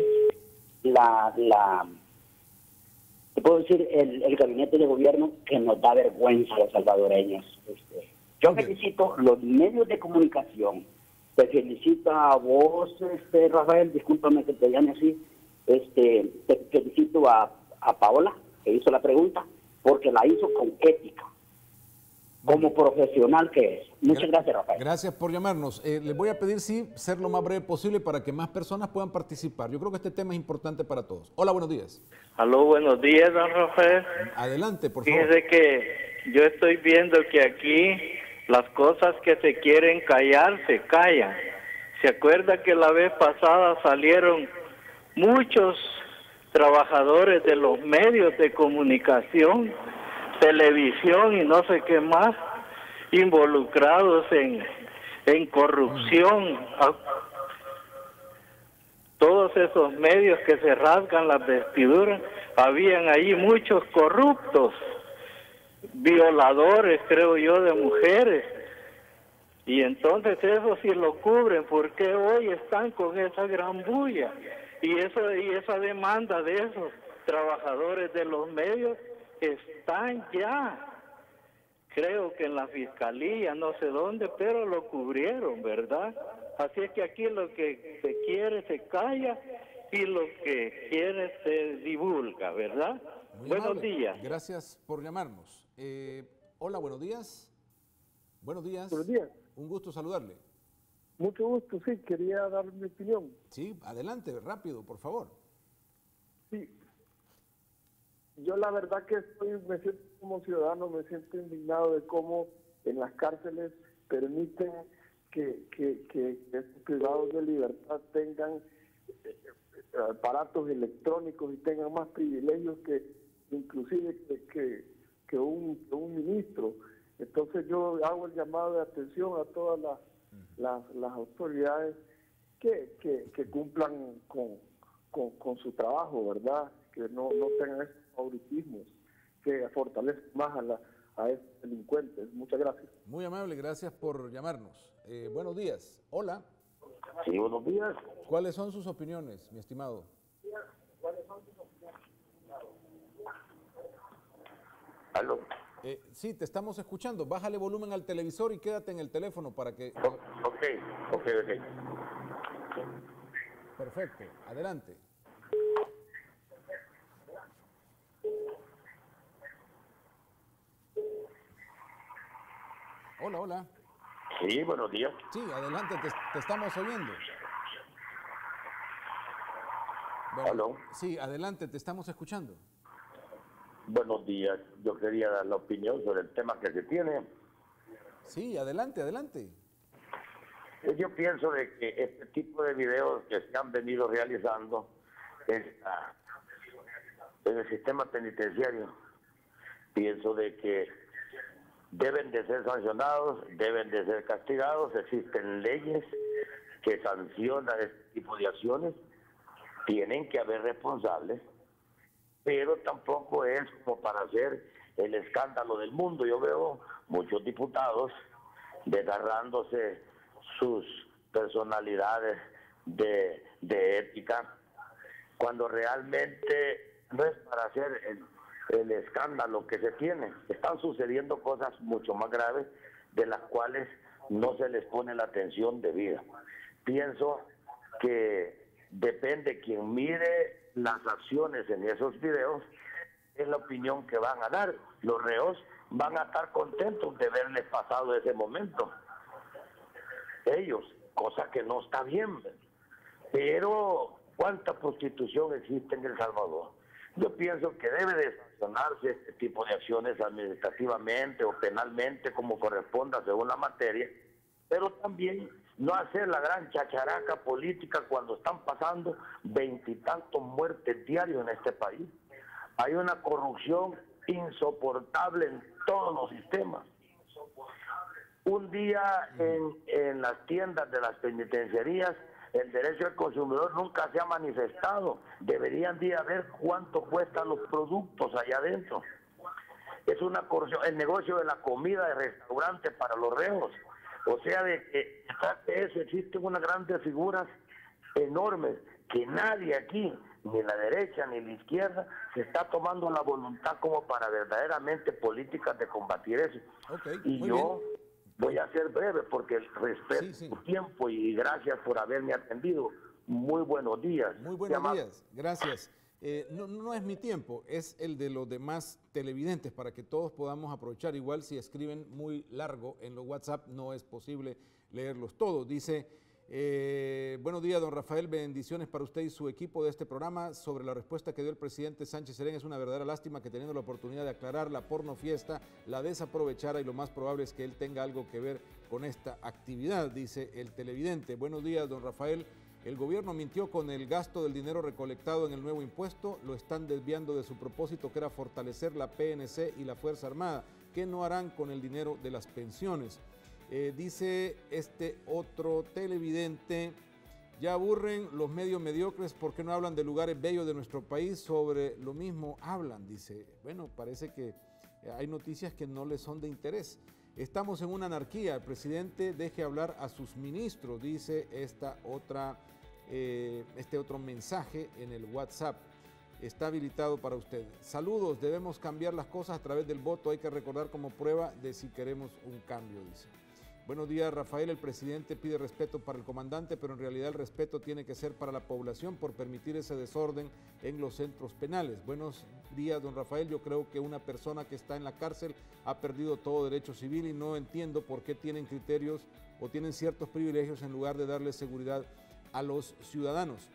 te puedo decir, el gabinete de gobierno que nos da vergüenza a los salvadoreños. Yo felicito los medios de comunicación, te felicito a vos, Rafael, discúlpame que te llame así, te felicito a Paola, que hizo la pregunta, porque la hizo con ética, como profesional que es. Muchas gracias, Rafael. Gracias por llamarnos. Les voy a pedir, sí, ser lo más breve posible para que más personas puedan participar. Yo creo que este tema es importante para todos. Hola, buenos días. Aló, buenos días, don Rafael. Adelante, por favor. Fíjese que yo estoy viendo que aquí las cosas que se quieren callar, se callan. ¿Se acuerda que la vez pasada salieron muchos trabajadores de los medios de comunicación, televisión y no sé qué más, involucrados en corrupción? Todos esos medios que se rasgan las vestiduras, habían ahí muchos corruptos, violadores, creo yo, de mujeres. Y entonces eso sí lo cubren, porque hoy están con esa gran bulla y esa demanda de esos trabajadores de los medios están ya, creo que en la fiscalía, no sé dónde, pero lo cubrieron, ¿verdad? Así es que aquí lo que se quiere se calla y lo que quiere se divulga, ¿verdad? Buenos días. Gracias por llamarnos. Hola, buenos días. Buenos días. Buenos días. Un gusto saludarle. Mucho gusto, sí, quería dar mi opinión. Sí, adelante, rápido, por favor. Sí. Yo la verdad que me siento como ciudadano, me siento indignado de cómo en las cárceles permiten que estos privados de libertad tengan aparatos electrónicos y tengan más privilegios que inclusive que un ministro. Entonces yo hago el llamado de atención a todas las autoridades que cumplan con su trabajo, ¿verdad? Que no tengan estos favoritismos, que fortalezcan más a estos delincuentes. Muchas gracias. Muy amable, gracias por llamarnos. Buenos días. Hola. Sí, buenos días. ¿Cuáles son sus opiniones, mi estimado? ¿Aló? Sí, te estamos escuchando. Bájale volumen al televisor y quédate en el teléfono para que... Ok. Perfecto, adelante. Hola, hola. Sí, buenos días. Sí, adelante, te estamos oyendo. Bueno, ¿Aló? Sí, adelante, te estamos escuchando. Buenos días. Yo quería dar la opinión sobre el tema que se tiene. Sí, adelante, adelante. Yo pienso de que este tipo de videos que se han venido realizando en el sistema penitenciario, pienso de que deben de ser sancionados, deben de ser castigados. Existen leyes que sancionan este tipo de acciones. Tienen que haber responsables, pero tampoco es como para hacer el escándalo del mundo. Yo veo muchos diputados desgarrándose sus personalidades de ética, cuando realmente no es para hacer el escándalo que se tiene. Están sucediendo cosas mucho más graves de las cuales no se les pone la atención debida. Pienso que depende quien mire las acciones en esos videos, es la opinión que van a dar. Los reos van a estar contentos de verles pasado ese momento. Ellos, cosa que no está bien. Pero, ¿cuánta prostitución existe en El Salvador? Yo pienso que debe de sancionarse este tipo de acciones administrativamente o penalmente, como corresponda según la materia, pero también no hacer la gran chacharaca política cuando están pasando 20 y tantos muertes diarios en este país. Hay una corrupción insoportable en todos los sistemas. Un día en las tiendas de las penitenciarías, el derecho del consumidor nunca se ha manifestado. Deberían de ver cuánto cuestan los productos allá adentro. Es una corrupción. El negocio de la comida de restaurantes para los reos. O sea, de que detrás de eso existen unas grandes figuras enormes que nadie aquí, ni la derecha ni la izquierda, se está tomando la voluntad como para verdaderamente políticas de combatir eso. Y yo voy a ser breve porque respeto tu tiempo y gracias por haberme atendido. Muy buenos días. Muy buenos días, gracias. No es mi tiempo, es el de los demás televidentes para que todos podamos aprovechar. Igual si escriben muy largo en los WhatsApp no es posible leerlos todos. Dice, buenos días, don Rafael, bendiciones para usted y su equipo de este programa. Sobre la respuesta que dio el presidente Sánchez Serén, es una verdadera lástima que teniendo la oportunidad de aclarar la pornofiesta, la desaprovechara y lo más probable es que él tenga algo que ver con esta actividad, dice el televidente. Buenos días, don Rafael. El gobierno mintió con el gasto del dinero recolectado en el nuevo impuesto, lo están desviando de su propósito que era fortalecer la PNC y la Fuerza Armada. ¿Qué no harán con el dinero de las pensiones? Dice este otro televidente, ya aburren los medios mediocres porque no hablan de lugares bellos de nuestro país, sobre lo mismo hablan, dice. Bueno, parece que hay noticias que no les son de interés. Estamos en una anarquía, el presidente deje hablar a sus ministros, dice este otro mensaje en el WhatsApp. Está habilitado para usted. Saludos, debemos cambiar las cosas a través del voto, hay que recordar como prueba de si queremos un cambio, dice. Buenos días, Rafael. El presidente pide respeto para el comandante, pero en realidad el respeto tiene que ser para la población por permitir ese desorden en los centros penales. Buenos días, don Rafael. Yo creo que una persona que está en la cárcel ha perdido todo derecho civil y no entiendo por qué tienen criterios o tienen ciertos privilegios en lugar de darle seguridad a los ciudadanos.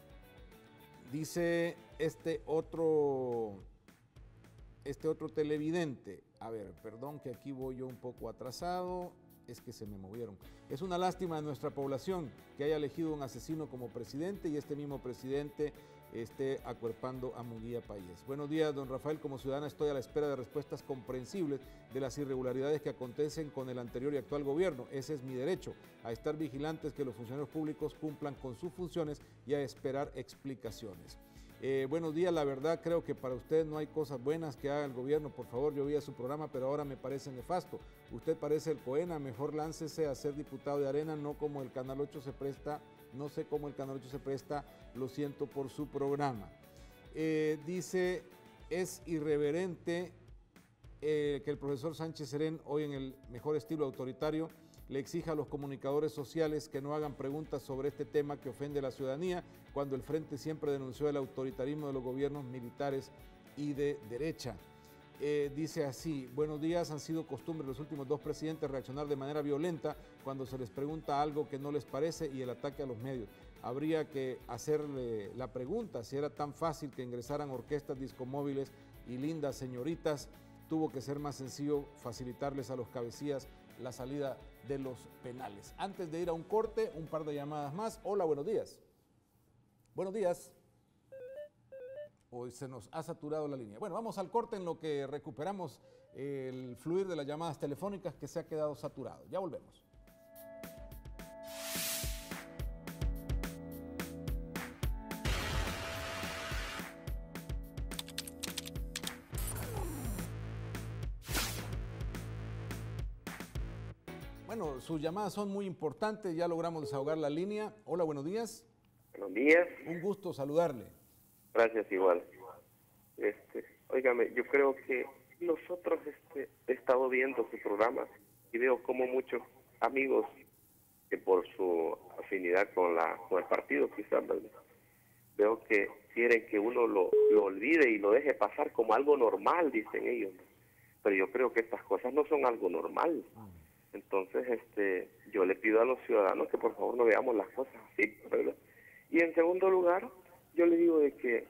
Dice este otro televidente. A ver, perdón que aquí voy yo un poco atrasado. Es que se me movieron. Es una lástima de nuestra población que haya elegido un asesino como presidente y este mismo presidente esté acuerpando a Munguía Payés. Buenos días, don Rafael. Como ciudadana estoy a la espera de respuestas comprensibles de las irregularidades que acontecen con el anterior y actual gobierno. Ese es mi derecho, a estar vigilantes que los funcionarios públicos cumplan con sus funciones y a esperar explicaciones. Buenos días, la verdad creo que para usted no hay cosas buenas que haga el gobierno. Por favor, yo veía su programa, pero ahora me parece nefasto. Usted parece el Coena, mejor láncese a ser diputado de Arena, no como el Canal 8 se presta, no sé cómo el Canal 8 se presta, lo siento por su programa. Dice, es irreverente que el profesor Sánchez Serén, hoy en el mejor estilo autoritario, le exige a los comunicadores sociales que no hagan preguntas sobre este tema que ofende a la ciudadanía, cuando el Frente siempre denunció el autoritarismo de los gobiernos militares y de derecha. Dice así: buenos días, han sido costumbre los últimos 2 presidentes reaccionar de manera violenta cuando se les pregunta algo que no les parece y el ataque a los medios. Habría que hacerle la pregunta si era tan fácil que ingresaran orquestas discomóviles y lindas señoritas. Tuvo que ser más sencillo facilitarles a los cabecillas la salida de los penales. Antes de ir a un corte, un par de llamadas más. Hola, buenos días. Buenos días. Hoy se nos ha saturado la línea. Bueno, vamos al corte en lo que recuperamos el fluir de las llamadas telefónicas que se ha quedado saturado. Ya volvemos. Bueno, sus llamadas son muy importantes, ya logramos desahogar la línea. Hola, buenos días. Buenos días. Un gusto saludarle. Gracias, igual. Óigame, yo creo que nosotros he estado viendo su programa y veo como muchos amigos que por su afinidad con el partido quizás, ¿verdad?, veo que quieren que uno lo olvide y lo deje pasar como algo normal, dicen ellos. Pero yo creo que estas cosas no son algo normal. Entonces, yo le pido a los ciudadanos que por favor no veamos las cosas así, ¿verdad? Y en segundo lugar, yo le digo de que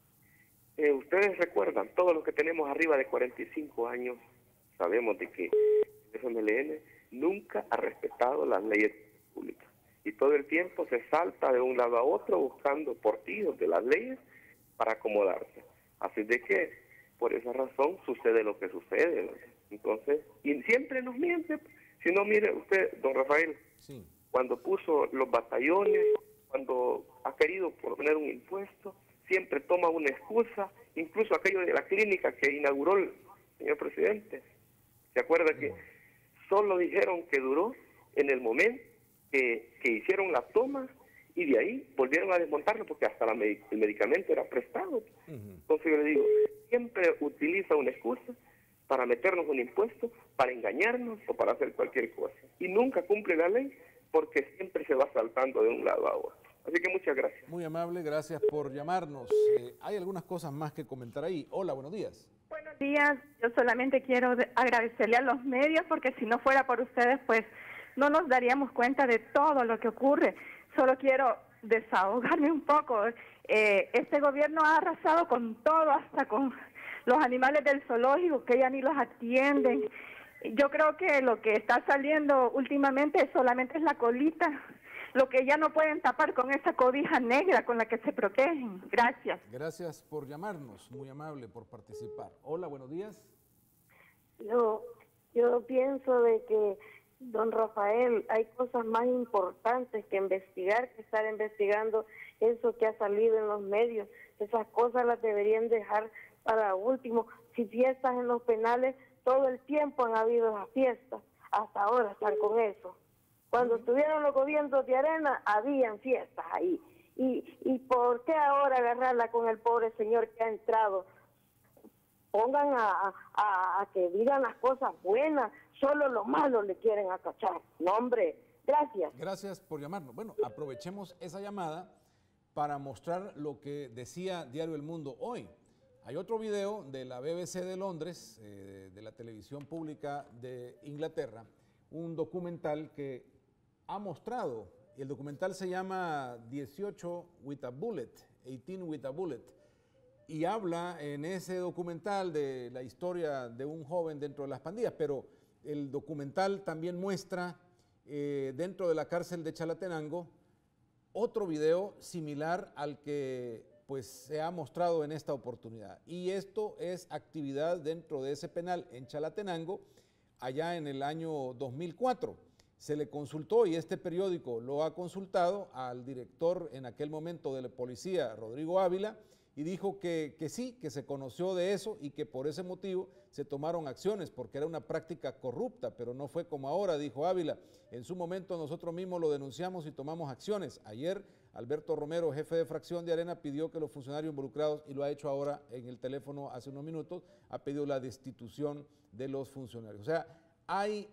ustedes recuerdan, todos los que tenemos arriba de 45 años, sabemos de que el FMLN nunca ha respetado las leyes públicas. Y todo el tiempo se salta de un lado a otro buscando portillos de las leyes para acomodarse. Así de que, por esa razón, sucede lo que sucede, ¿no? Entonces, y siempre nos miente. Si no, mire usted, don Rafael, sí, cuando puso los batallones, cuando ha querido poner un impuesto, siempre toma una excusa, incluso aquello de la clínica que inauguró el señor presidente. ¿Se acuerda que solo dijeron que duró en el momento que hicieron la toma y de ahí volvieron a desmontarlo porque hasta el medicamento era prestado? Entonces yo le digo, siempre utiliza una excusa para meternos un impuesto, para engañarnos o para hacer cualquier cosa. Y nunca cumple la ley porque siempre se va saltando de un lado a otro. Así que muchas gracias. Muy amable, gracias por llamarnos. Hay algunas cosas más que comentar ahí. Hola, buenos días. Buenos días, yo solamente quiero agradecerle a los medios porque si no fuera por ustedes, pues no nos daríamos cuenta de todo lo que ocurre. Solo quiero desahogarme un poco. Este gobierno ha arrasado con todo, hasta con los animales del zoológico, que ya ni los atienden. Yo creo que lo que está saliendo últimamente solamente es la colita, lo que ya no pueden tapar con esa cobija negra con la que se protegen. Gracias. Gracias por llamarnos, muy amable por participar. Hola, buenos días. Yo pienso de que, don Rafael, hay cosas más importantes que investigar, que estar investigando eso que ha salido en los medios. Esas cosas las deberían dejar para último. Si fiestas en los penales, todo el tiempo han habido esas fiestas, hasta ahora están con eso. Cuando estuvieron los gobiernos de Arena, habían fiestas ahí. ¿Y por qué ahora agarrarla con el pobre señor que ha entrado? Pongan a que digan las cosas buenas, solo lo malo le quieren acachar. No, hombre, gracias. Gracias por llamarnos. Bueno, aprovechemos esa llamada para mostrar lo que decía Diario El Mundo hoy. Hay otro video de la BBC de Londres, de la televisión pública de Inglaterra, un documental que ha mostrado, el documental se llama 18 with a Bullet, y habla en ese documental de la historia de un joven dentro de las pandillas, pero el documental también muestra dentro de la cárcel de Chalatenango otro video similar al que pues se ha mostrado en esta oportunidad. Y esto es actividad dentro de ese penal en Chalatenango, allá en el año 2004. Se le consultó, y este periódico lo ha consultado, al director en aquel momento de la policía, Rodrigo Ávila, y dijo que sí, que se conoció de eso y que por ese motivo se tomaron acciones, porque era una práctica corrupta, pero no fue como ahora, dijo Ávila. En su momento nosotros mismos lo denunciamos y tomamos acciones. Ayer Alberto Romero, jefe de fracción de Arena, pidió que los funcionarios involucrados, y lo ha hecho ahora en el teléfono hace unos minutos, ha pedido la destitución de los funcionarios. O sea, hay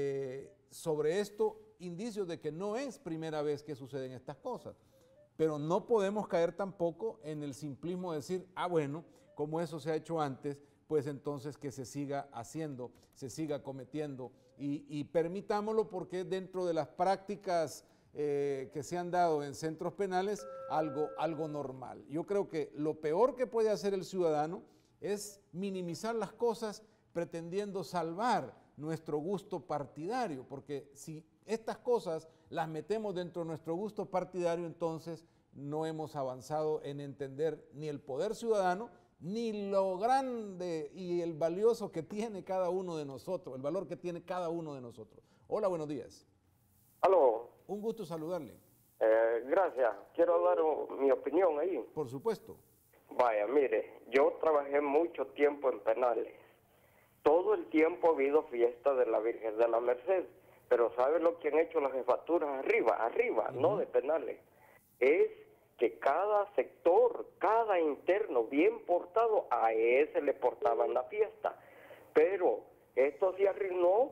sobre esto indicios de que no es primera vez que suceden estas cosas. Pero no podemos caer tampoco en el simplismo de decir, ah, bueno, como eso se ha hecho antes, pues entonces que se siga haciendo, se siga cometiendo y permitámoslo porque dentro de las prácticas que se han dado en centros penales, algo normal. Yo creo que lo peor que puede hacer el ciudadano es minimizar las cosas pretendiendo salvar nuestro gusto partidario, porque si estas cosas las metemos dentro de nuestro gusto partidario, entonces no hemos avanzado en entender ni el poder ciudadano, ni lo grande y el valioso que tiene cada uno de nosotros, el valor que tiene cada uno de nosotros. Hola, buenos días. Aló. Un gusto saludarle. Gracias. Quiero dar mi opinión ahí. Por supuesto. Vaya, mire, yo trabajé mucho tiempo en penales. Todo el tiempo ha habido fiesta de la Virgen de la Merced. Pero ¿sabe lo que han hecho las jefaturas arriba, no de penales? Es que cada sector, cada interno bien portado, a ese le portaban la fiesta. Pero esto se arruinó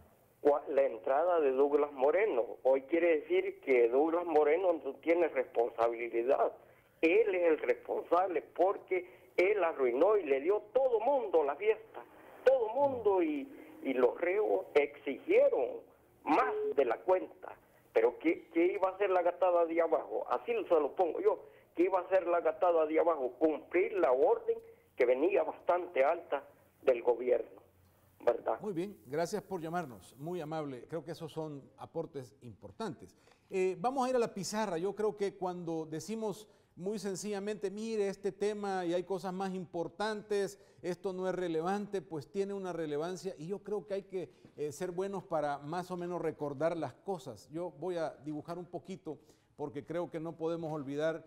la entrada de Douglas Moreno. Hoy quiere decir que Douglas Moreno no tiene responsabilidad. Él es el responsable porque él arruinó y le dio todo mundo la fiesta. Todo mundo y los reos exigieron más de la cuenta. Pero ¿qué iba a hacer la gatada de abajo? Así se lo pongo yo. ¿Qué iba a hacer la gatada de abajo? Cumplir la orden que venía bastante alta del gobierno, ¿verdad? Muy bien, gracias por llamarnos, muy amable. Creo que esos son aportes importantes. Vamos a ir a la pizarra. Yo creo que cuando decimos muy sencillamente, mire, este tema y hay cosas más importantes, esto no es relevante, pues tiene una relevancia y yo creo que hay que ser buenos para más o menos recordar las cosas. Yo voy a dibujar un poquito porque creo que no podemos olvidar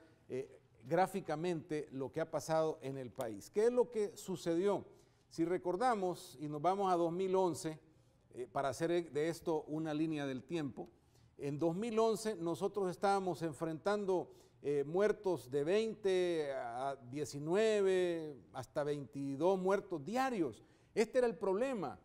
gráficamente lo que ha pasado en el país. ¿Qué es lo que sucedió? Si recordamos y nos vamos a 2011, para hacer de esto una línea del tiempo, en 2011 nosotros estábamos enfrentando muertos de 20 a 19, hasta 22 muertos diarios. Este era el problema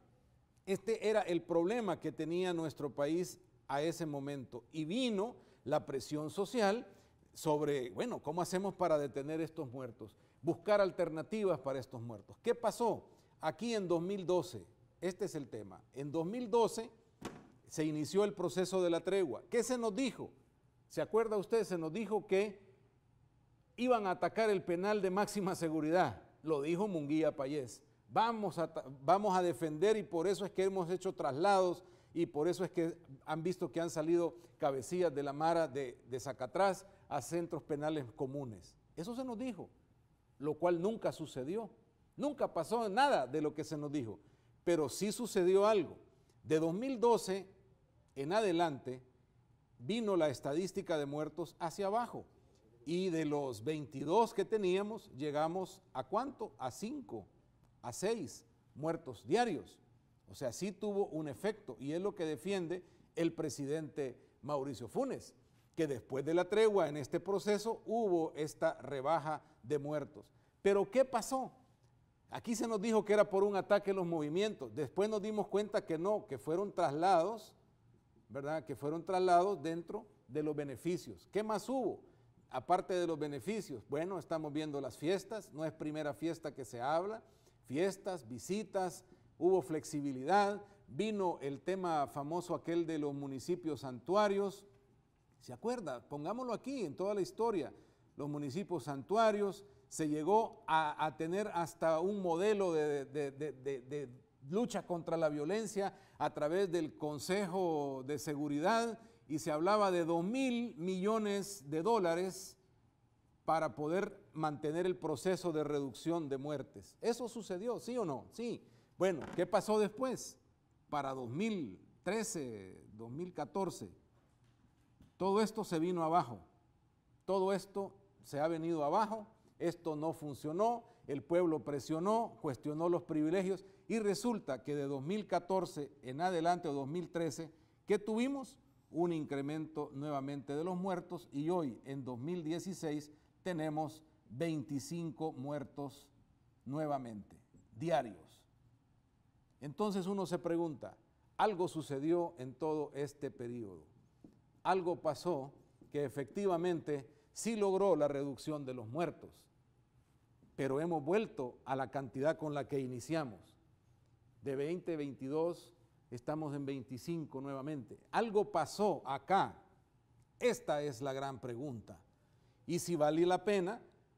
que tenía nuestro país a ese momento. Y vino la presión social sobre, bueno, ¿cómo hacemos para detener estos muertos? Buscar alternativas para estos muertos. ¿Qué pasó? Aquí en 2012, este es el tema, en 2012 se inició el proceso de la tregua. ¿Qué se nos dijo? ¿Se acuerda usted? Se nos dijo que iban a atacar el penal de máxima seguridad. Lo dijo Munguía Payés. Vamos a defender y por eso es que hemos hecho traslados y por eso es que han visto que han salido cabecillas de la Mara de Zacatrás a centros penales comunes. Eso se nos dijo, lo cual nunca sucedió. Nunca pasó nada de lo que se nos dijo, pero sí sucedió algo. De 2012 en adelante vino la estadística de muertos hacia abajo y de los 22 que teníamos llegamos a ¿cuánto? A 5, a 6 muertos diarios. O sea, sí tuvo un efecto y es lo que defiende el presidente Mauricio Funes, que después de la tregua en este proceso hubo esta rebaja de muertos. Pero ¿qué pasó? Aquí se nos dijo que era por un ataque a los movimientos, después nos dimos cuenta que no, que fueron traslados, ¿verdad? Que fueron traslados dentro de los beneficios. ¿Qué más hubo? Aparte de los beneficios, bueno, estamos viendo las fiestas, no es primera fiesta que se habla, fiestas, visitas, hubo flexibilidad, vino el tema famoso aquel de los municipios santuarios, ¿se acuerda? Pongámoslo aquí en toda la historia, los municipios santuarios, se llegó a tener hasta un modelo de lucha contra la violencia a través del Consejo de Seguridad y se hablaba de $2,000 millones para poder mantener el proceso de reducción de muertes. ¿Eso sucedió, sí o no? Sí. Bueno, ¿qué pasó después? Para 2013, 2014, todo esto se vino abajo, todo esto se ha venido abajo. Esto no funcionó, el pueblo presionó, cuestionó los privilegios y resulta que de 2014 en adelante o 2013, ¿qué tuvimos? Un incremento nuevamente de los muertos y hoy en 2016 tenemos 25 muertos nuevamente, diarios. Entonces uno se pregunta, algo sucedió en todo este periodo. Algo pasó que efectivamente sí logró la reducción de los muertos, pero hemos vuelto a la cantidad con la que iniciamos. De 2022 estamos en 25 nuevamente. Algo pasó acá. Esta es la gran pregunta. Y si vale la pena,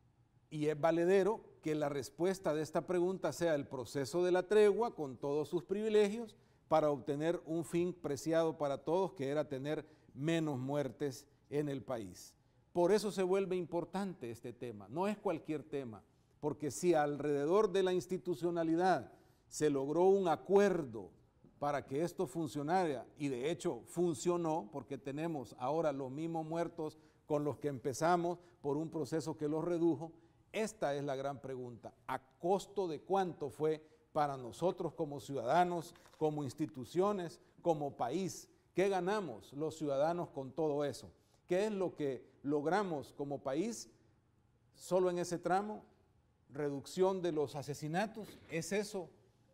y es valedero, que la respuesta de esta pregunta sea el proceso de la tregua con todos sus privilegios para obtener un fin preciado para todos, que era tener menos muertes en el país. Por eso se vuelve importante este tema. No es cualquier tema, porque si alrededor de la institucionalidad se logró un acuerdo para que esto funcionara, y de hecho funcionó, porque tenemos ahora los mismos muertos con los que empezamos por un proceso que los redujo, esta es la gran pregunta. ¿A costo de cuánto fue para nosotros como ciudadanos, como instituciones, como país? ¿Qué ganamos los ciudadanos con todo eso? ¿Qué es lo que logramos como país solo en ese tramo? Reducción de los asesinatos. ¿Es eso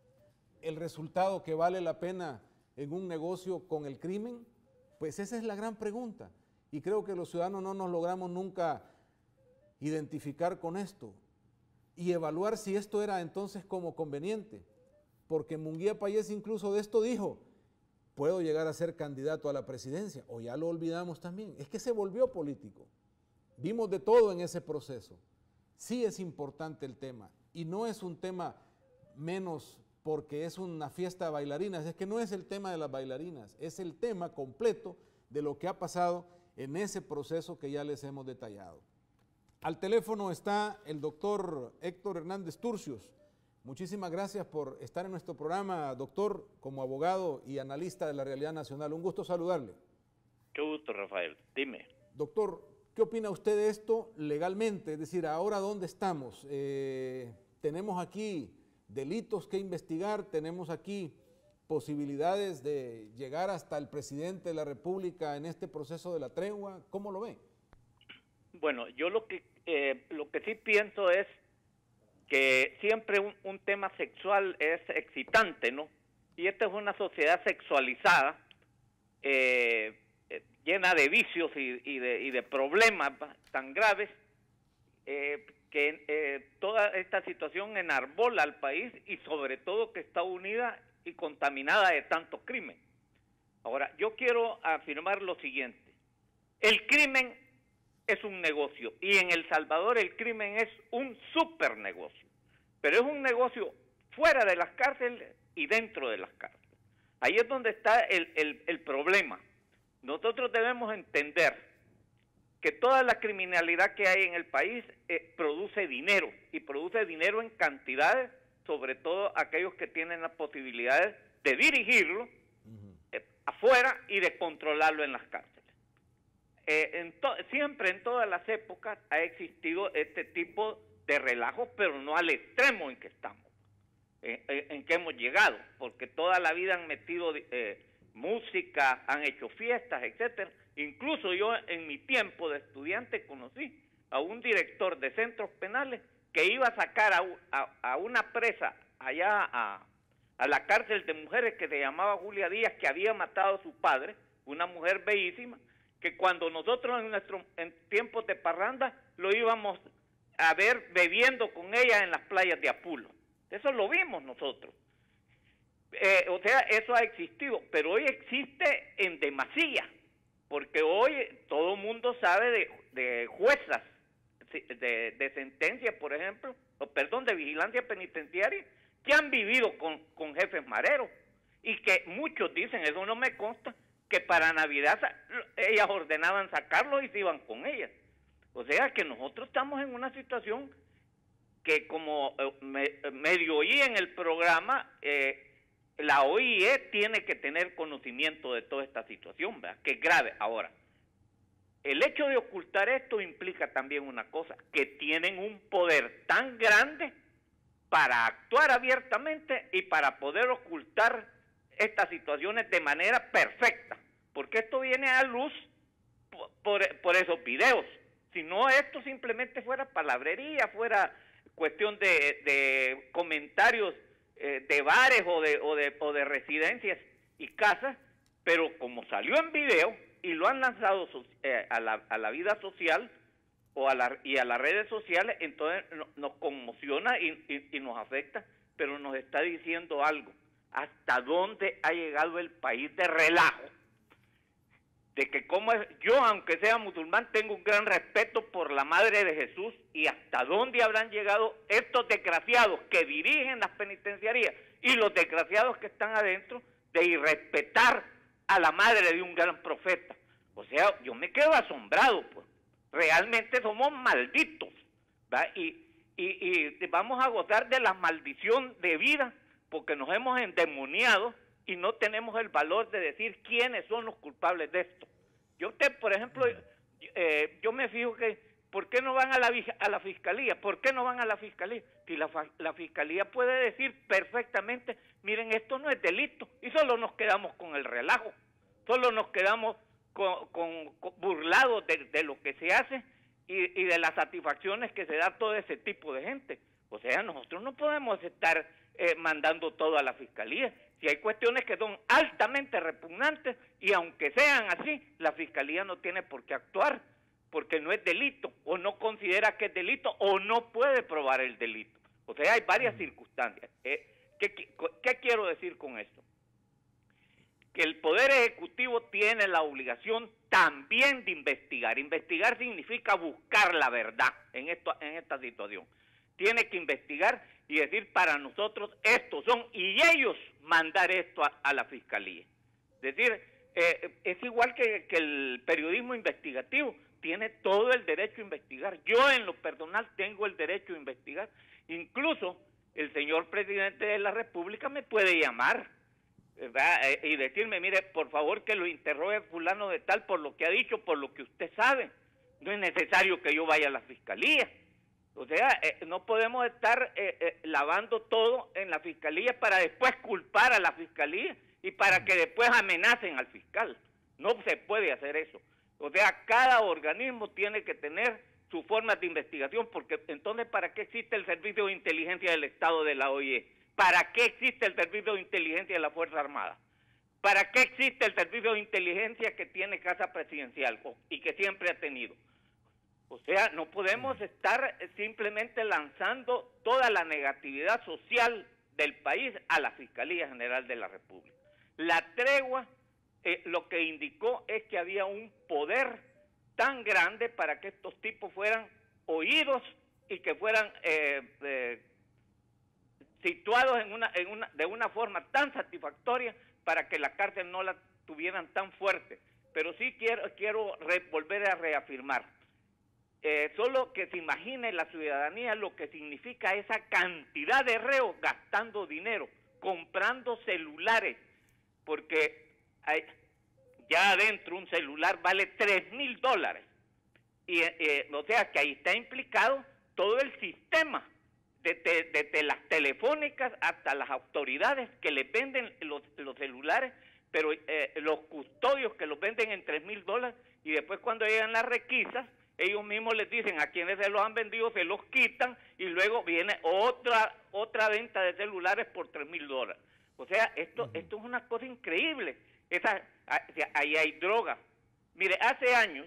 el resultado que vale la pena en un negocio con el crimen? Pues esa es la gran pregunta. Y creo que los ciudadanos no nos logramos nunca identificar con esto y evaluar si esto era entonces como conveniente. Porque Munguía Payés incluso de esto dijo: puedo llegar a ser candidato a la presidencia, o ya lo olvidamos también. Es que se volvió político. Vimos de todo en ese proceso. Sí es importante el tema, y no es un tema menos porque es una fiesta de bailarinas. Es que no es el tema de las bailarinas, es el tema completo de lo que ha pasado en ese proceso que ya les hemos detallado. Al teléfono está el doctor Héctor Hernández Turcios. Muchísimas gracias por estar en nuestro programa, doctor, como abogado y analista de la realidad nacional. Un gusto saludarle. Qué gusto, Rafael. Dime. Doctor, ¿qué opina usted de esto legalmente? Es decir, ¿ahora dónde estamos? Tenemos aquí delitos que investigar, tenemos aquí posibilidades de llegar hasta el presidente de la República en este proceso de la tregua. ¿Cómo lo ve? Bueno, yo lo que sí pienso es que siempre un tema sexual es excitante, ¿no? Y esta es una sociedad sexualizada, llena de vicios y de problemas tan graves, que toda esta situación enarbola al país, y sobre todo que está unida y contaminada de tanto crimen. Ahora, yo quiero afirmar lo siguiente: el crimen es un negocio, y en El Salvador el crimen es un super negocio, pero es un negocio fuera de las cárceles y dentro de las cárceles. Ahí es donde está el problema. Nosotros debemos entender que toda la criminalidad que hay en el país produce dinero, y produce dinero en cantidades, sobre todo aquellos que tienen las posibilidades de dirigirlo afuera y de controlarlo en las cárceles. Siempre en todas las épocas ha existido este tipo de relajos, pero no al extremo en que estamos, en que hemos llegado, porque toda la vida han metido música, han hecho fiestas, etcétera. Incluso yo en mi tiempo de estudiante conocí a un director de centros penales que iba a sacar a una presa allá a la cárcel de mujeres que se llamaba Julia Díaz, que había matado a su padre, una mujer bellísima, que cuando nosotros en tiempos de parranda lo íbamos a ver bebiendo con ella en las playas de Apulo. Eso lo vimos nosotros. O sea, eso ha existido, pero hoy existe en demasía, porque hoy todo el mundo sabe de juezas de sentencia, por ejemplo, de vigilancia penitenciaria, que han vivido con jefes mareros, y que muchos dicen, eso no me consta, que para Navidad ellas ordenaban sacarlos y se iban con ellas. O sea que nosotros estamos en una situación que, como medio oí en el programa, la OIE tiene que tener conocimiento de toda esta situación, ¿verdad? Que es grave. Ahora, el hecho de ocultar esto implica también una cosa: que tienen un poder tan grande para actuar abiertamente y para poder ocultar estas situaciones de manera perfecta, porque esto viene a luz por esos videos. Si no, esto simplemente fuera palabrería, fuera cuestión de comentarios de bares o de residencias, y casas, pero como salió en video y lo han lanzado a la vida social y a las redes sociales, entonces nos conmociona y nos afecta, pero nos está diciendo algo. ¿Hasta dónde ha llegado el país de relajo? De que yo, aunque sea musulmán, tengo un gran respeto por la Madre de Jesús, y hasta dónde habrán llegado estos desgraciados que dirigen las penitenciarías y los desgraciados que están adentro de irrespetar a la madre de un gran profeta. O sea, yo me quedo asombrado, pues. Realmente somos malditos, ¿verdad? Y vamos a gozar de la maldición de vida porque nos hemos endemoniado y no tenemos el valor de decir quiénes son los culpables de esto. Por ejemplo, yo me fijo que, ¿por qué no van a la fiscalía? ¿Por qué no van a la fiscalía? Si la fiscalía puede decir perfectamente, miren, esto no es delito, y solo nos quedamos con el relajo, solo nos quedamos con burlados de lo que se hace y de las satisfacciones que se da todo ese tipo de gente. O sea, nosotros no podemos estar mandando todo a la fiscalía. Si hay cuestiones que son altamente repugnantes, y aunque sean así, la fiscalía no tiene por qué actuar, porque no es delito, o no considera que es delito, o no puede probar el delito. O sea, hay varias circunstancias. ¿Qué quiero decir con esto? Que el Poder Ejecutivo tiene la obligación también de investigar. Investigar significa buscar la verdad en esta situación. Tiene que investigar y decir, para nosotros estos son, y ellos mandar esto a la fiscalía. Es decir, es igual que el periodismo investigativo, tiene todo el derecho a investigar. Yo en lo personal tengo el derecho a investigar. Incluso el señor presidente de la República me puede llamar, ¿verdad? Y decirme, mire, por favor que lo interrogue fulano de tal por lo que ha dicho, por lo que usted sabe. No es necesario que yo vaya a la fiscalía. O sea, no podemos estar lavando todo en la fiscalía para después culpar a la fiscalía y para que después amenacen al fiscal. No se puede hacer eso. O sea, cada organismo tiene que tener sus formas de investigación, porque entonces, ¿para qué existe el Servicio de Inteligencia del Estado de la OIE? ¿Para qué existe el Servicio de Inteligencia de la Fuerza Armada? ¿Para qué existe el Servicio de Inteligencia que tiene Casa Presidencial y que siempre ha tenido? O sea, no podemos estar simplemente lanzando toda la negatividad social del país a la Fiscalía General de la República. La tregua lo que indicó es que había un poder tan grande para que estos tipos fueran oídos y que fueran situados de una forma tan satisfactoria para que la cárcel no la tuvieran tan fuerte. Pero sí quiero volver a reafirmar. Solo que se imagine la ciudadanía lo que significa esa cantidad de reos gastando dinero, comprando celulares, porque ya adentro un celular vale $3,000, y o sea que ahí está implicado todo el sistema, desde las telefónicas hasta las autoridades que les venden los celulares, pero los custodios que los venden en $3,000, y después cuando llegan las requisas, ellos mismos les dicen a quienes se los han vendido, se los quitan, y luego viene otra venta de celulares por $3,000. O sea, esto es una cosa increíble. Ahí hay droga. Mire, hace años,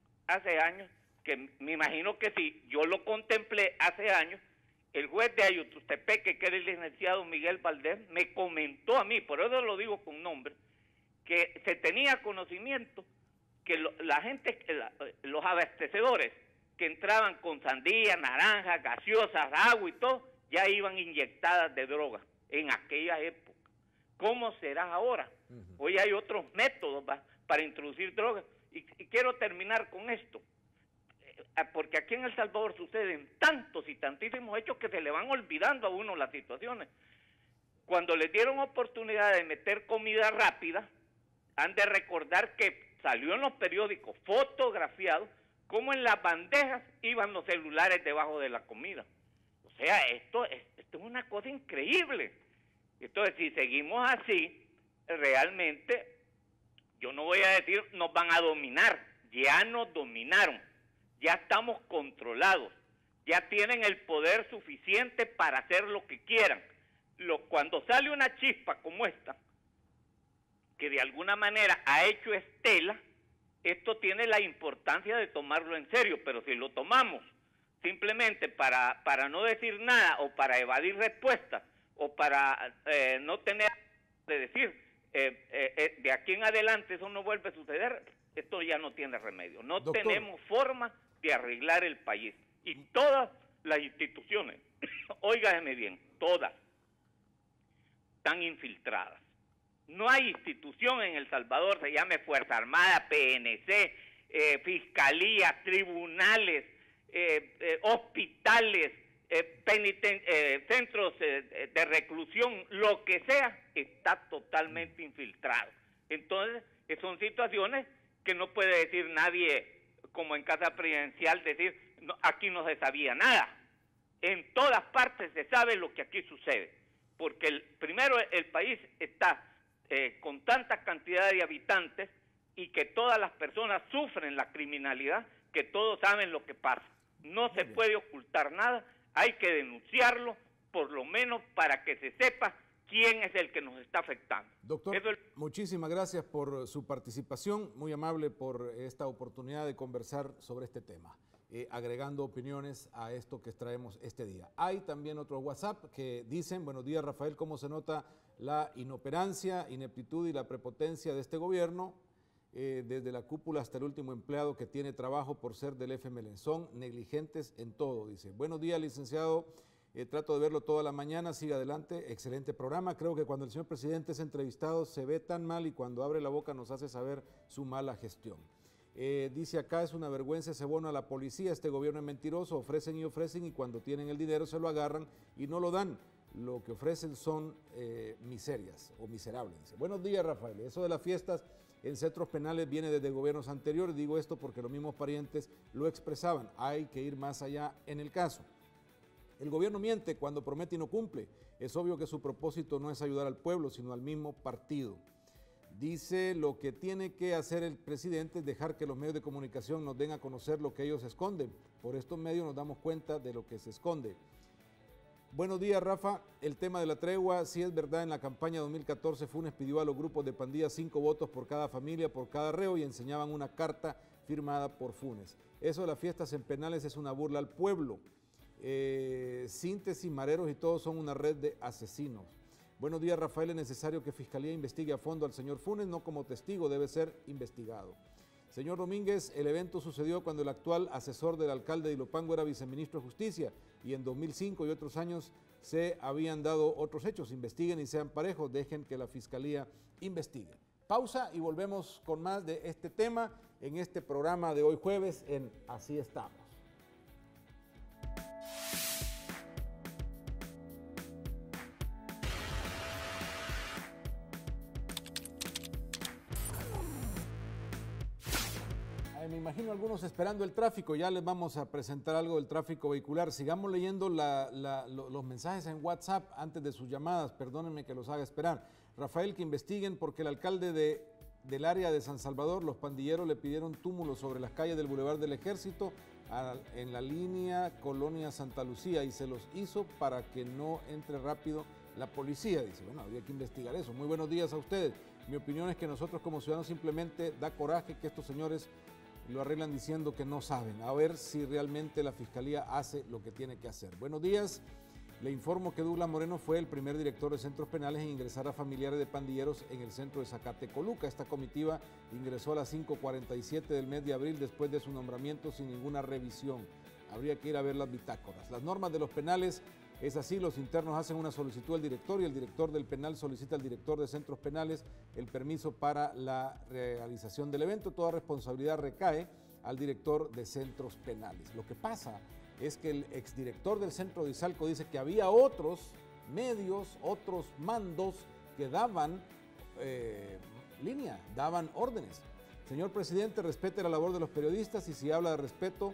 que me imagino que sí, yo lo contemplé hace años, el juez de Ayutustepeque, que era el licenciado Miguel Valdés, me comentó a mí, por eso lo digo con nombre, que se tenía conocimiento que la gente, los abastecedores que entraban con sandía, naranja, gaseosas, agua y todo, ya iban inyectadas de droga en aquella época. ¿Cómo será ahora? Hoy hay otros métodos para introducir drogas. Y quiero terminar con esto, porque aquí en El Salvador suceden tantos y tantísimos hechos que se le van olvidando a uno las situaciones. Cuando les dieron oportunidad de meter comida rápida, han de recordar que salió en los periódicos fotografiado cómo en las bandejas iban los celulares debajo de la comida. O sea, esto es una cosa increíble. Entonces, si seguimos así, realmente, yo no voy a decir nos van a dominar, ya nos dominaron, ya estamos controlados, ya tienen el poder suficiente para hacer lo que quieran. Cuando sale una chispa como esta, que de alguna manera ha hecho estela, esto tiene la importancia de tomarlo en serio, pero si lo tomamos simplemente para no decir nada o para evadir respuestas o para no tener de decir, de aquí en adelante eso no vuelve a suceder, esto ya no tiene remedio. No Doctor, tenemos forma de arreglar el país. Y todas las instituciones, óigame bien, todas están infiltradas. No hay institución en El Salvador, se llame Fuerza Armada, PNC, fiscalías, tribunales, hospitales, centros de reclusión, lo que sea, está totalmente infiltrado. Entonces, son situaciones que no puede decir nadie, como en casa presidencial, decir, no, aquí no se sabía nada. En todas partes se sabe lo que aquí sucede, porque primero el país está con tanta cantidad de habitantes y que todas las personas sufren la criminalidad, que todos saben lo que pasa. No se puede ocultar nada, hay que denunciarlo, por lo menos para que se sepa quién es el que nos está afectando. Doctor, muchísimas gracias por su participación, muy amable por esta oportunidad de conversar sobre este tema, agregando opiniones a esto que traemos este día. Hay también otros WhatsApp que dicen, buenos días Rafael, ¿cómo se nota la inoperancia, ineptitud y la prepotencia de este gobierno? Desde la cúpula hasta el último empleado que tiene trabajo por ser del FMLN, son negligentes en todo, dice. Buenos días, licenciado, trato de verlo toda la mañana, siga adelante, excelente programa. Creo que cuando el señor presidente es entrevistado se ve tan mal y cuando abre la boca nos hace saber su mala gestión. Dice acá, es una vergüenza ese bono a la policía, este gobierno es mentiroso, ofrecen y cuando tienen el dinero se lo agarran y no lo dan. Lo que ofrecen son miserias o miserables. Dice. Buenos días, Rafael. Eso de las fiestas en centros penales viene desde gobiernos anteriores. Digo esto porque los mismos parientes lo expresaban. Hay que ir más allá en el caso. El gobierno miente cuando promete y no cumple. Es obvio que su propósito no es ayudar al pueblo, sino al mismo partido. Dice, lo que tiene que hacer el presidente es dejar que los medios de comunicación nos den a conocer lo que ellos esconden. Por estos medios nos damos cuenta de lo que se esconde. Buenos días, Rafa. El tema de la tregua, sí es verdad, en la campaña 2014 Funes pidió a los grupos de pandillas 5 votos por cada familia, por cada reo y enseñaban una carta firmada por Funes. Eso de las fiestas en penales es una burla al pueblo. Síntesis, mareros y todos son una red de asesinos. Buenos días, Rafael. Es necesario que Fiscalía investigue a fondo al señor Funes, no como testigo, debe ser investigado. Señor Domínguez, el evento sucedió cuando el actual asesor del alcalde de Ilopango era viceministro de Justicia y en 2005 y otros años se habían dado otros hechos. Investiguen y sean parejos, dejen que la Fiscalía investigue. Pausa y volvemos con más de este tema en este programa de hoy jueves en Así Estamos. Me imagino algunos esperando el tráfico, ya les vamos a presentar algo del tráfico vehicular. Sigamos leyendo los mensajes en WhatsApp antes de sus llamadas, perdónenme que los haga esperar. Rafael, que investiguen porque el alcalde del área de San Salvador, los pandilleros le pidieron túmulos sobre las calles del Boulevard del Ejército en la línea Colonia Santa Lucía y se los hizo para que no entre rápido la policía. Dice, bueno, habría que investigar eso. Muy buenos días a ustedes. Mi opinión es que nosotros como ciudadanos simplemente da coraje que estos señores lo arreglan diciendo que no saben. A ver si realmente la Fiscalía hace lo que tiene que hacer. Buenos días. Le informo que Douglas Moreno fue el primer director de centros penales en ingresar a familiares de pandilleros en el centro de Zacatecoluca. Esta comitiva ingresó a las 5:47 del mes de abril después de su nombramiento sin ninguna revisión. Habría que ir a ver las bitácoras. Las normas de los penales es así, los internos hacen una solicitud al director y el director del penal solicita al director de centros penales el permiso para la realización del evento. Toda responsabilidad recae al director de centros penales. Lo que pasa es que el exdirector del centro de Izalco dice que había otros medios, otros mandos que daban línea, daban órdenes. Señor presidente, respete la labor de los periodistas y si habla de respeto,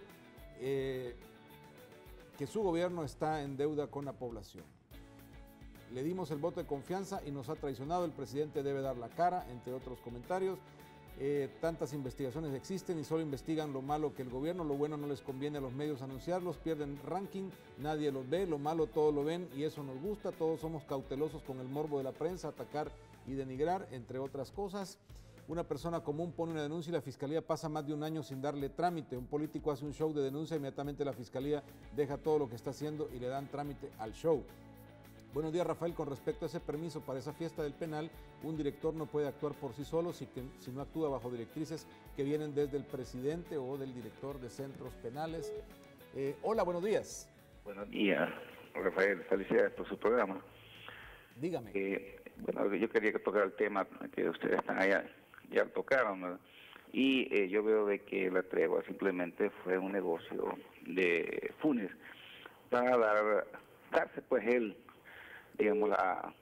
que su gobierno está en deuda con la población. Le dimos el voto de confianza y nos ha traicionado, el presidente debe dar la cara, entre otros comentarios. Tantas investigaciones existen y solo investigan lo malo que el gobierno, lo bueno no les conviene a los medios anunciarlos, pierden ranking, nadie los ve, lo malo todos lo ven y eso nos gusta, todos somos cautelosos con el morbo de la prensa, atacar y denigrar, entre otras cosas. Una persona común pone una denuncia y la fiscalía pasa más de un año sin darle trámite. Un político hace un show de denuncia, inmediatamente la fiscalía deja todo lo que está haciendo y le dan trámite al show. Buenos días, Rafael. Con respecto a ese permiso para esa fiesta del penal, un director no puede actuar por sí solo si no actúa bajo directrices que vienen desde el presidente o del director de centros penales. Hola, buenos días. Buenos días, Rafael. Felicidades por su programa. Dígame. Bueno, yo quería tocar el tema que ustedes están allá, ya lo tocaron, ¿verdad? Y yo veo de que la tregua simplemente fue un negocio de Funes para darse pues él, digamos, a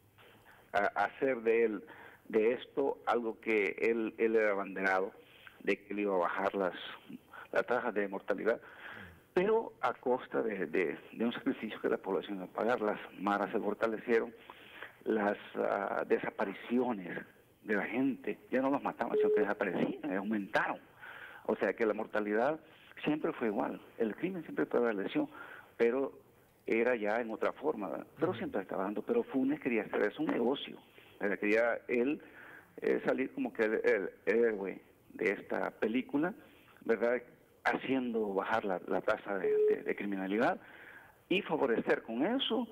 hacer de esto algo que él era abanderado de que él iba a bajar las tasas de mortalidad, pero a costa de un sacrificio que la población iba a pagar. Las maras se fortalecieron, las desapariciones de la gente ya no los mataban, sino que desaparecían, aumentaron. O sea que la mortalidad siempre fue igual, el crimen siempre prevaleció, pero era ya en otra forma, ¿verdad? Pero siempre estaba dando. Pero Funes quería hacer eso un negocio, ¿verdad? Quería él salir como que el héroe de esta película, ¿verdad? Haciendo bajar la tasa de criminalidad y favorecer con eso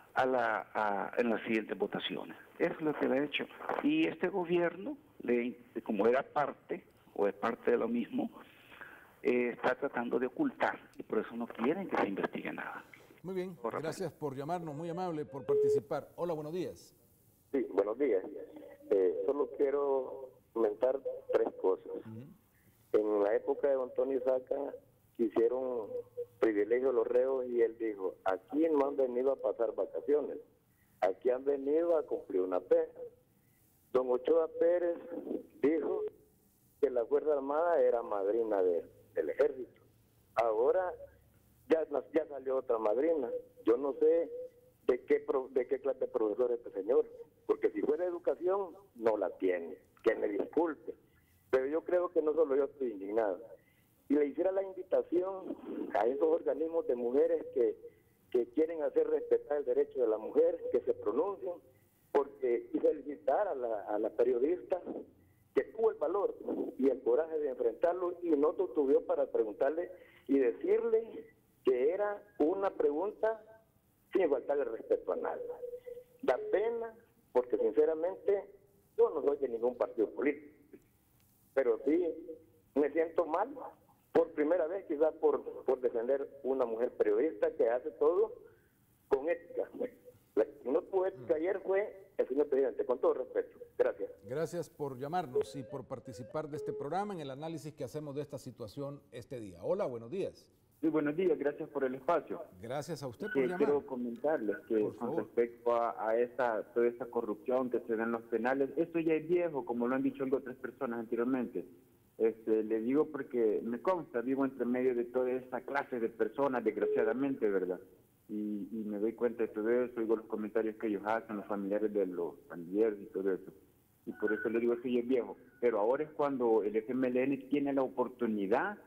en las siguientes votaciones. Eso es lo que le ha hecho. Y este gobierno, como era parte, o es parte de lo mismo, está tratando de ocultar, y por eso no quieren que se investigue nada. Muy bien, gracias por llamarnos, muy amable, por participar. Hola, buenos días. Sí, buenos días. Solo quiero comentar tres cosas. En la época de don Tony Saca hicieron privilegio a los reos y él dijo, aquí no han venido a pasar vacaciones, aquí han venido a cumplir una pena. Don Ochoa Pérez dijo que la Fuerza Armada era madrina del ejército. Ahora ya salió otra madrina. Yo no sé de qué clase de profesor es este señor, porque si fuera educación, no la tiene, que me disculpe. Pero yo creo que no solo yo estoy indignado. Y le hiciera la invitación a esos organismos de mujeres que quieren hacer respetar el derecho de la mujer, que se pronuncien, y felicitar a la periodista que tuvo el valor y el coraje de enfrentarlo y no tuvo para preguntarle y decirle que era una pregunta sin faltarle respeto a nadie. Da pena porque sinceramente yo no soy de ningún partido político, pero sí me siento mal por primera vez quizás por defender una mujer periodista que hace todo con ética. La que no tuvo ética ayer fue el señor presidente, con todo respeto. Gracias. Gracias por llamarnos y por participar de este programa en el análisis que hacemos de esta situación este día. Hola, buenos días. Sí, buenos días, gracias por el espacio. Gracias a usted por llamar. Quiero comentarles que con respecto a toda esta corrupción que se da en los penales, esto ya es viejo, como lo han dicho otras personas anteriormente. Le digo porque me consta, vivo entre medio de toda esta clase de personas, desgraciadamente, ¿verdad? Y me doy cuenta de todo eso, oigo los comentarios que ellos hacen, los familiares de los pandilleros y todo eso. Y por eso le digo, eso ya es viejo. Pero ahora es cuando el FMLN tiene la oportunidad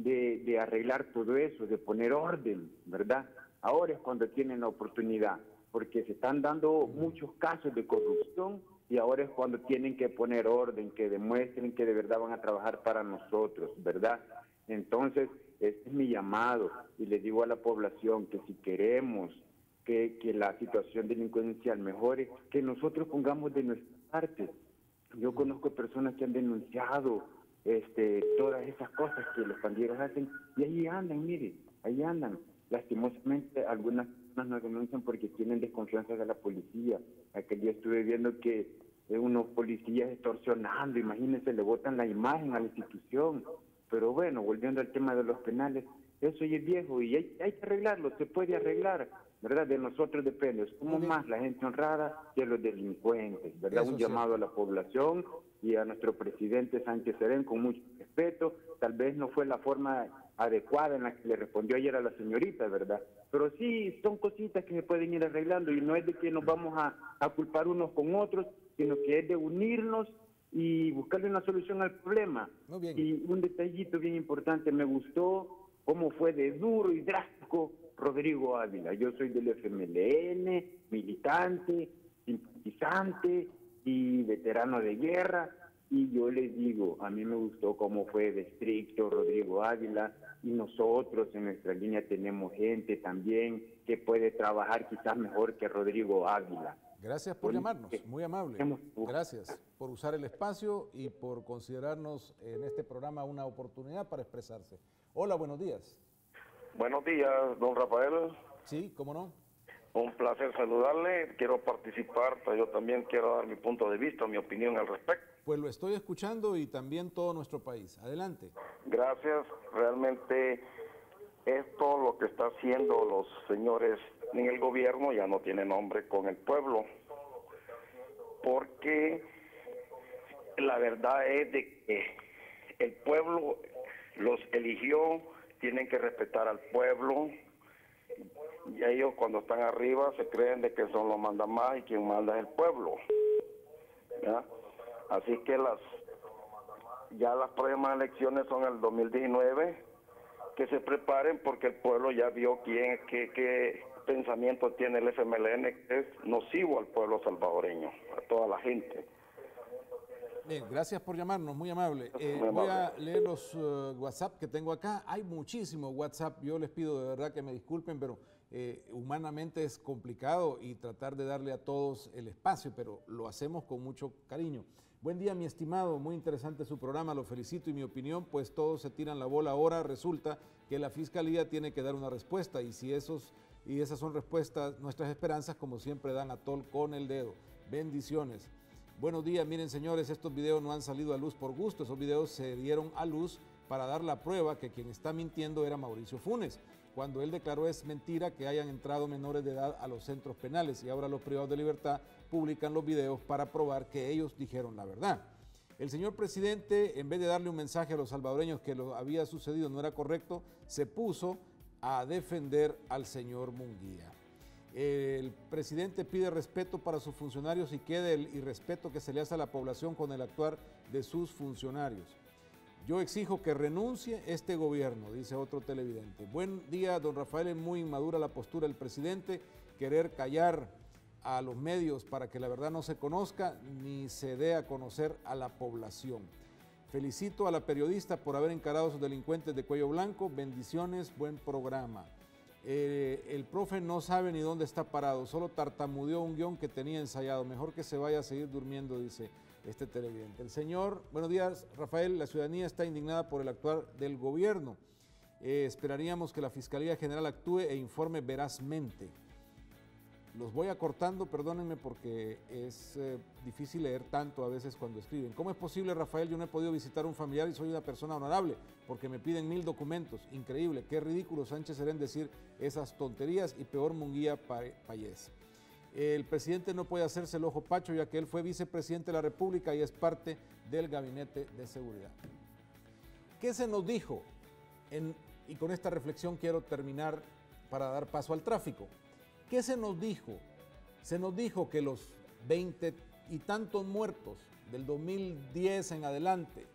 de arreglar todo eso, de poner orden, ¿verdad? Ahora es cuando tienen la oportunidad, porque se están dando muchos casos de corrupción y ahora es cuando tienen que poner orden, que demuestren que de verdad van a trabajar para nosotros, ¿verdad? Entonces, este es mi llamado y le digo a la población que si queremos que la situación delincuencial mejore, que nosotros pongamos de nuestra parte. Yo conozco personas que han denunciado todas esas cosas que los pandilleros hacen y ahí andan, mire, ahí andan. Lastimosamente algunas personas no denuncian porque tienen desconfianza de la policía. Aquel día estuve viendo que unos policías extorsionando, imagínense, le botan la imagen a la institución. Pero bueno, volviendo al tema de los penales, eso ya es viejo y hay que arreglarlo, se puede arreglar, ¿verdad? De nosotros depende, somos más la gente honrada que los delincuentes, ¿verdad? Eso un llamado a la población y a nuestro presidente Sánchez Serén con mucho respeto. Tal vez no fue la forma adecuada en la que le respondió ayer a la señorita, ¿verdad? Pero sí, son cositas que se pueden ir arreglando y no es de que nos vamos a culpar unos con otros, sino que es de unirnos y buscarle una solución al problema. Muy bien. Y un detallito bien importante, me gustó cómo fue de duro y drástico Rodrigo Ávila. Yo soy del FMLN, militante, simpatizante, y veterano de guerra, y yo les digo, a mí me gustó cómo fue de estricto Rodrigo Ávila, y nosotros en nuestra línea tenemos gente también que puede trabajar quizás mejor que Rodrigo Ávila. Gracias por llamarnos, muy amable. Gracias por usar el espacio y por considerarnos en este programa una oportunidad para expresarse. Hola, buenos días. Buenos días, don Rafael. Sí, cómo no. Un placer saludarle, quiero participar, pero yo también quiero dar mi punto de vista, mi opinión al respecto. Pues lo estoy escuchando y también todo nuestro país. Adelante. Gracias, realmente esto lo que está haciendo los señores en el gobierno ya no tiene nombre con el pueblo, porque la verdad es de que el pueblo los eligió, tienen que respetar al pueblo, y ellos cuando están arriba se creen de que son los mandamás y quien manda es el pueblo, ¿ya? Así que las próximas elecciones son el 2019, que se preparen porque el pueblo ya vio qué pensamiento tiene el FMLN, que es nocivo al pueblo salvadoreño, a toda la gente. Bien, gracias por llamarnos, muy amable. Voy a leer los WhatsApp que tengo acá. Hay muchísimos WhatsApp, yo les pido de verdad que me disculpen, pero humanamente es complicado y tratar de darle a todos el espacio, pero lo hacemos con mucho cariño. Buen día, mi estimado, muy interesante su programa, lo felicito y mi opinión, pues todos se tiran la bola ahora, resulta que la Fiscalía tiene que dar una respuesta y si esas son respuestas, nuestras esperanzas como siempre dan a tol con el dedo. Bendiciones. Buenos días, miren señores, estos videos no han salido a luz por gusto, esos videos se dieron a luz para dar la prueba que quien está mintiendo era Mauricio Funes, cuando él declaró es mentira que hayan entrado menores de edad a los centros penales y ahora los privados de libertad publican los videos para probar que ellos dijeron la verdad. El señor presidente, en vez de darle un mensaje a los salvadoreños que lo había sucedido no era correcto, se puso a defender al señor Munguía. El presidente pide respeto para sus funcionarios y queda el irrespeto que se le hace a la población con el actuar de sus funcionarios. Yo exijo que renuncie este gobierno, dice otro televidente. Buen día, don Rafael, es muy inmadura la postura del presidente, querer callar a los medios para que la verdad no se conozca ni se dé a conocer a la población. Felicito a la periodista por haber encarado a sus delincuentes de cuello blanco, bendiciones, buen programa. El profe no sabe ni dónde está parado, solo tartamudeó un guión que tenía ensayado, mejor que se vaya a seguir durmiendo, dice este televidente. El señor, buenos días, Rafael, la ciudadanía está indignada por el actuar del gobierno. Esperaríamos que la Fiscalía General actúe e informe verazmente. Los voy acortando, perdónenme porque es difícil leer tanto a veces cuando escriben. ¿Cómo es posible, Rafael? Yo no he podido visitar a un familiar y soy una persona honorable porque me piden 1000 documentos. Increíble, qué ridículo Sánchez Serén decir esas tonterías y peor Munguía Payés. El presidente no puede hacerse el ojo pacho ya que él fue vicepresidente de la República y es parte del gabinete de seguridad. ¿Qué se nos dijo? Y con esta reflexión quiero terminar para dar paso al tráfico. ¿Qué se nos dijo? Se nos dijo que los 20 y tantos muertos del 2010 en adelante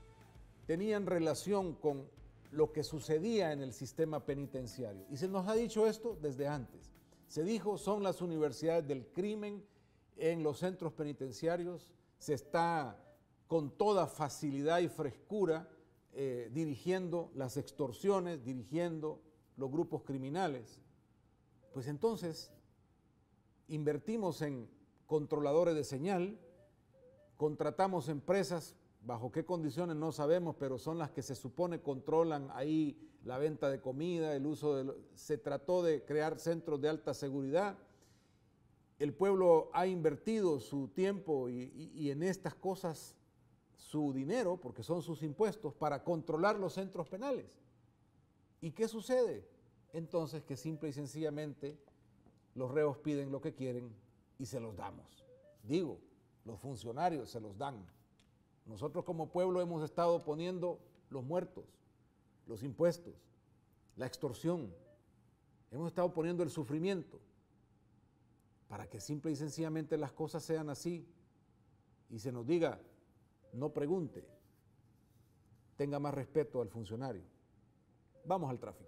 tenían relación con lo que sucedía en el sistema penitenciario. Y se nos ha dicho esto desde antes. Se dijo, son las universidades del crimen en los centros penitenciarios, se está con toda facilidad y frescura dirigiendo las extorsiones, dirigiendo los grupos criminales. Pues entonces invertimos en controladores de señal, contratamos empresas, bajo qué condiciones no sabemos, pero son las que se supone controlan ahí la venta de comida, el uso de... Se trató de crear centros de alta seguridad. El pueblo ha invertido su tiempo y en estas cosas su dinero, porque son sus impuestos, para controlar los centros penales. ¿Y qué sucede? Entonces que simple y sencillamente los reos piden lo que quieren y se los damos. Digo, los funcionarios se los dan. Nosotros como pueblo hemos estado poniendo los muertos, los impuestos, la extorsión. Hemos estado poniendo el sufrimiento para que simple y sencillamente las cosas sean así y se nos diga, no pregunte, tenga más respeto al funcionario. Vamos al tráfico.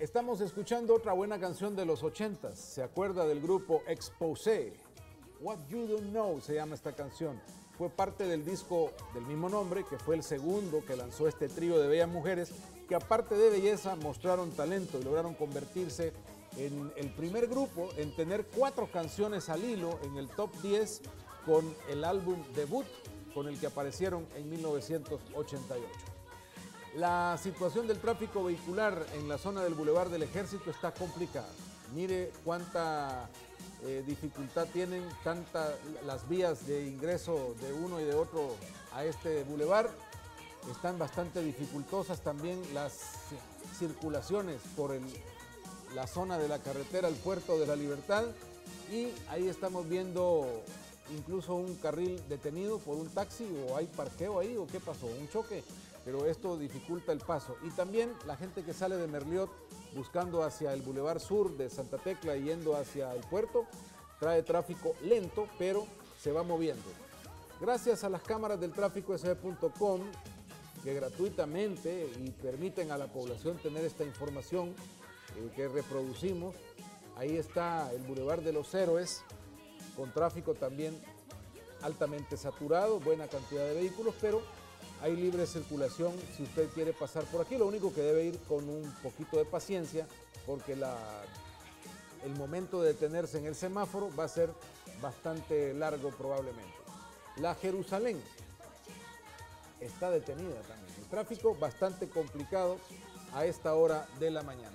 Estamos escuchando otra buena canción de los 80s. ¿Se acuerda del grupo Exposé? What You Don't Know se llama esta canción. Fue parte del disco del mismo nombre, que fue el segundo que lanzó este trío de bellas mujeres, que aparte de belleza mostraron talento y lograron convertirse en el primer grupo en tener 4 canciones al hilo en el top 10 con el álbum debut con el que aparecieron en 1988. La situación del tráfico vehicular en la zona del Boulevard del Ejército está complicada. Mire cuánta dificultad tienen las vías de ingreso de uno y de otro a este bulevar. Están bastante dificultosas también las circulaciones por la zona de la carretera al Puerto de la Libertad, y ahí estamos viendo incluso un carril detenido por un taxi, o hay parqueo ahí, o qué pasó, un choque, pero esto dificulta el paso. Y también la gente que sale de Merliot buscando hacia el Boulevard Sur de Santa Tecla y yendo hacia el puerto, trae tráfico lento, pero se va moviendo. Gracias a las cámaras del tráficosb.com, que gratuitamente y permiten a la población tener esta información que reproducimos. Ahí está el Boulevard de los Héroes, con tráfico también altamente saturado, buena cantidad de vehículos, pero hay libre circulación si usted quiere pasar por aquí. Lo único que debe ir con un poquito de paciencia, porque el momento de detenerse en el semáforo va a ser bastante largo probablemente. La Jerusalén está detenida también. El tráfico bastante complicado a esta hora de la mañana.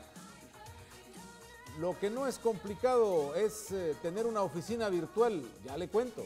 Lo que no es complicado es tener una oficina virtual, ya le cuento.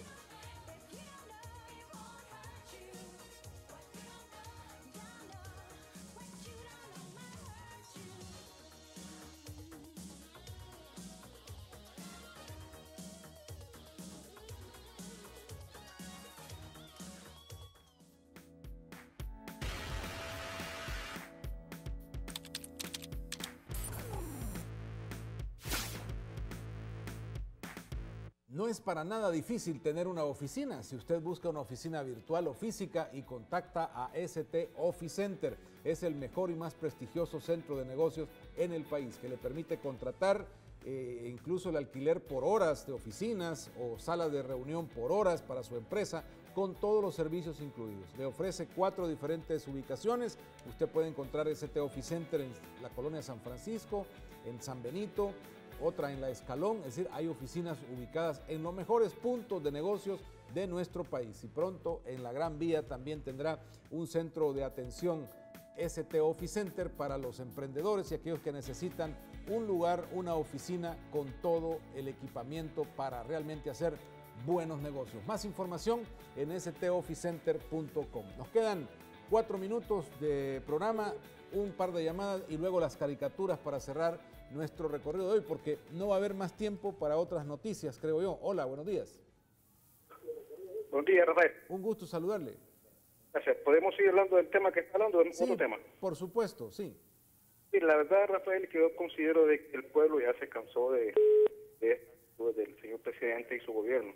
No es para nada difícil tener una oficina. Si usted busca una oficina virtual o física y contacta a ST Office Center, es el mejor y más prestigioso centro de negocios en el país, que le permite contratar incluso el alquiler por horas de oficinas o salas de reunión por horas para su empresa, con todos los servicios incluidos. Le ofrece 4 diferentes ubicaciones. Usted puede encontrar ST Office Center en la colonia San Francisco, en San Benito, otra en La Escalón, es decir, hay oficinas ubicadas en los mejores puntos de negocios de nuestro país. Y pronto en la Gran Vía también tendrá un centro de atención ST Office Center para los emprendedores y aquellos que necesitan un lugar, una oficina con todo el equipamiento para realmente hacer buenos negocios. Más información en stofficecenter.com. Nos quedan 4 minutos de programa, un par de llamadas y luego las caricaturas para cerrar nuestro recorrido de hoy, porque no va a haber más tiempo para otras noticias, creo yo. Hola, buenos días. Buenos días, Rafael. Un gusto saludarle. Gracias. ¿Podemos seguir hablando del tema que está hablando, de otro tema? Por supuesto, sí. Sí, la verdad, Rafael, que yo considero de que el pueblo ya se cansó del señor presidente y su gobierno.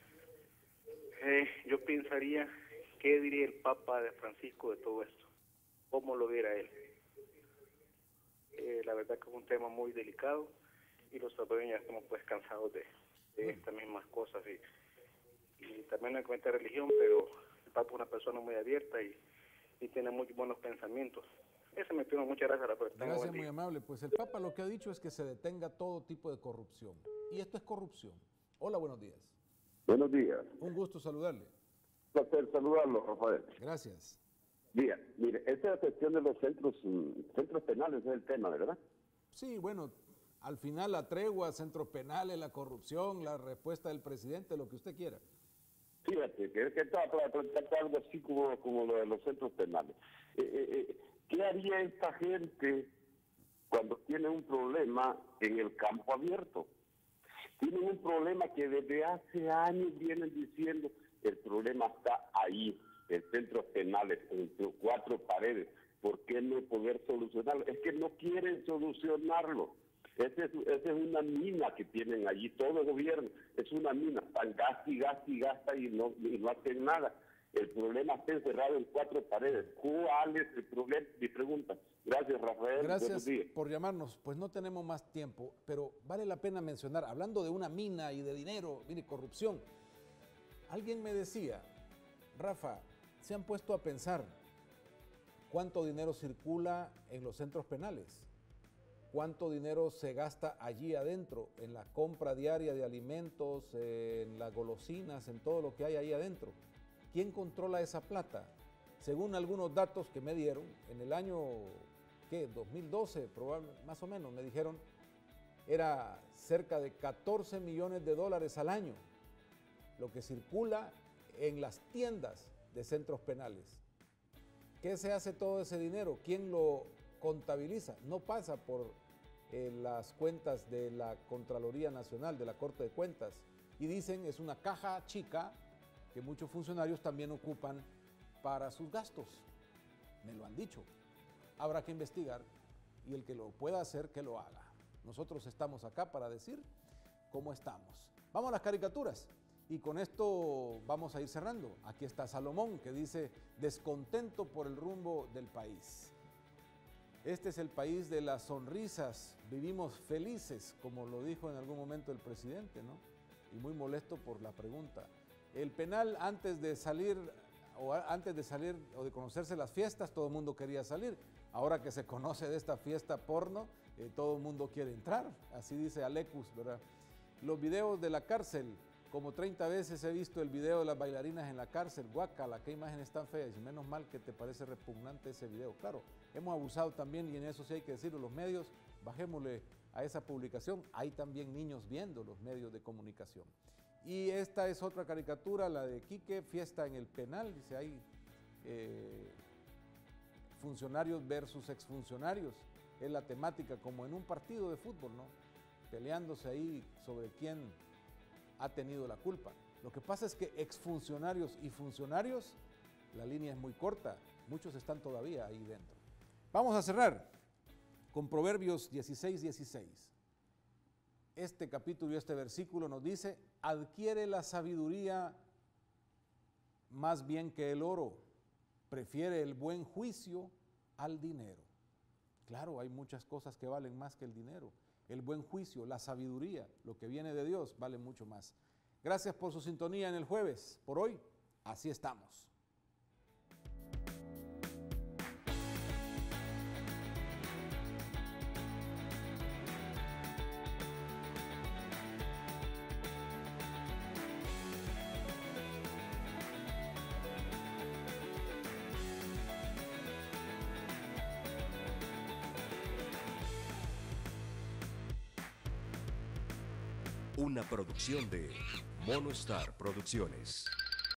Yo pensaría, ¿qué diría el Papa de Francisco de todo esto? ¿Cómo lo viera él? La verdad que es un tema muy delicado y los salvadoreños ya estamos pues cansados de estas mismas cosas y también no hay cuenta de religión, pero el Papa es una persona muy abierta y tiene muy buenos pensamientos. Ese me pido. Muchas gracias, Rafael. Gracias, muy amable. Pues el Papa lo que ha dicho es que se detenga todo tipo de corrupción, y esto es corrupción. Hola, buenos días. Buenos días. Un gusto saludarle. Un placer saludarlo, Rafael. Gracias. Mire, esta es la cuestión de los centros penales, es el tema, ¿verdad? Sí, bueno, al final la tregua, centros penales, la corrupción, la respuesta del presidente, lo que usted quiera. Fíjate, que está para tratar algo así como lo de los centros penales. ¿Qué haría esta gente cuando tiene un problema en el campo abierto? Tienen un problema que desde hace años vienen diciendo, el problema está ahí, en centros penales, entre 4 paredes. ¿Por qué no poder solucionarlo? Es que no quieren solucionarlo. Esa es una mina que tienen allí, todo el gobierno, es una mina, están gasta y no hacen nada. El problema está encerrado en 4 paredes. ¿Cuál es el problema? Mi pregunta. Gracias, Rafael. Gracias por llamarnos. Pues no tenemos más tiempo, pero vale la pena mencionar, hablando de una mina y de dinero, mire, corrupción. Alguien me decía, Rafa, se han puesto a pensar cuánto dinero circula en los centros penales, cuánto dinero se gasta allí adentro, en la compra diaria de alimentos, en las golosinas, en todo lo que hay ahí adentro. ¿Quién controla esa plata? Según algunos datos que me dieron, en el año 2012, probablemente, más o menos, me dijeron, era cerca de 14 millones de dólares al año lo que circula en las tiendas de centros penales. ¿Qué se hace todo ese dinero? ¿Quién lo contabiliza? No pasa por las cuentas de la Contraloría Nacional, de la Corte de Cuentas, y dicen es una caja chica que muchos funcionarios también ocupan para sus gastos. Me lo han dicho. Habrá que investigar y el que lo pueda hacer, que lo haga. Nosotros estamos acá para decir cómo estamos. Vamos a las caricaturas y con esto vamos a ir cerrando. Aquí está Salomón, que dice, descontento por el rumbo del país. Este es el país de las sonrisas, vivimos felices, como lo dijo en algún momento el presidente, ¿no? Y muy molesto por la pregunta. El penal, antes de salir o de conocerse las fiestas, todo el mundo quería salir. Ahora que se conoce de esta fiesta porno, todo el mundo quiere entrar. Así dice Alecus, ¿verdad? Los videos de la cárcel, como 30 veces he visto el video de las bailarinas en la cárcel. Guácala, qué imágenes tan feas. Y menos mal que te parece repugnante ese video. Claro, hemos abusado también, y en eso sí hay que decirlo, los medios, bajémosle a esa publicación. Hay también niños viendo los medios de comunicación. Y esta es otra caricatura, la de Quique, fiesta en el penal. Dice, hay funcionarios versus exfuncionarios. Es la temática, como en un partido de fútbol, ¿no? Peleándose ahí sobre quién ha tenido la culpa. Lo que pasa es que exfuncionarios y funcionarios, la línea es muy corta. Muchos están todavía ahí dentro. Vamos a cerrar con Proverbios 16:16. Este capítulo y este versículo nos dice, adquiere la sabiduría más bien que el oro, prefiere el buen juicio al dinero. Claro, hay muchas cosas que valen más que el dinero. El buen juicio, la sabiduría, lo que viene de Dios, vale mucho más. Gracias por su sintonía en el jueves. Por hoy, así estamos. Una producción de Mono Star Producciones.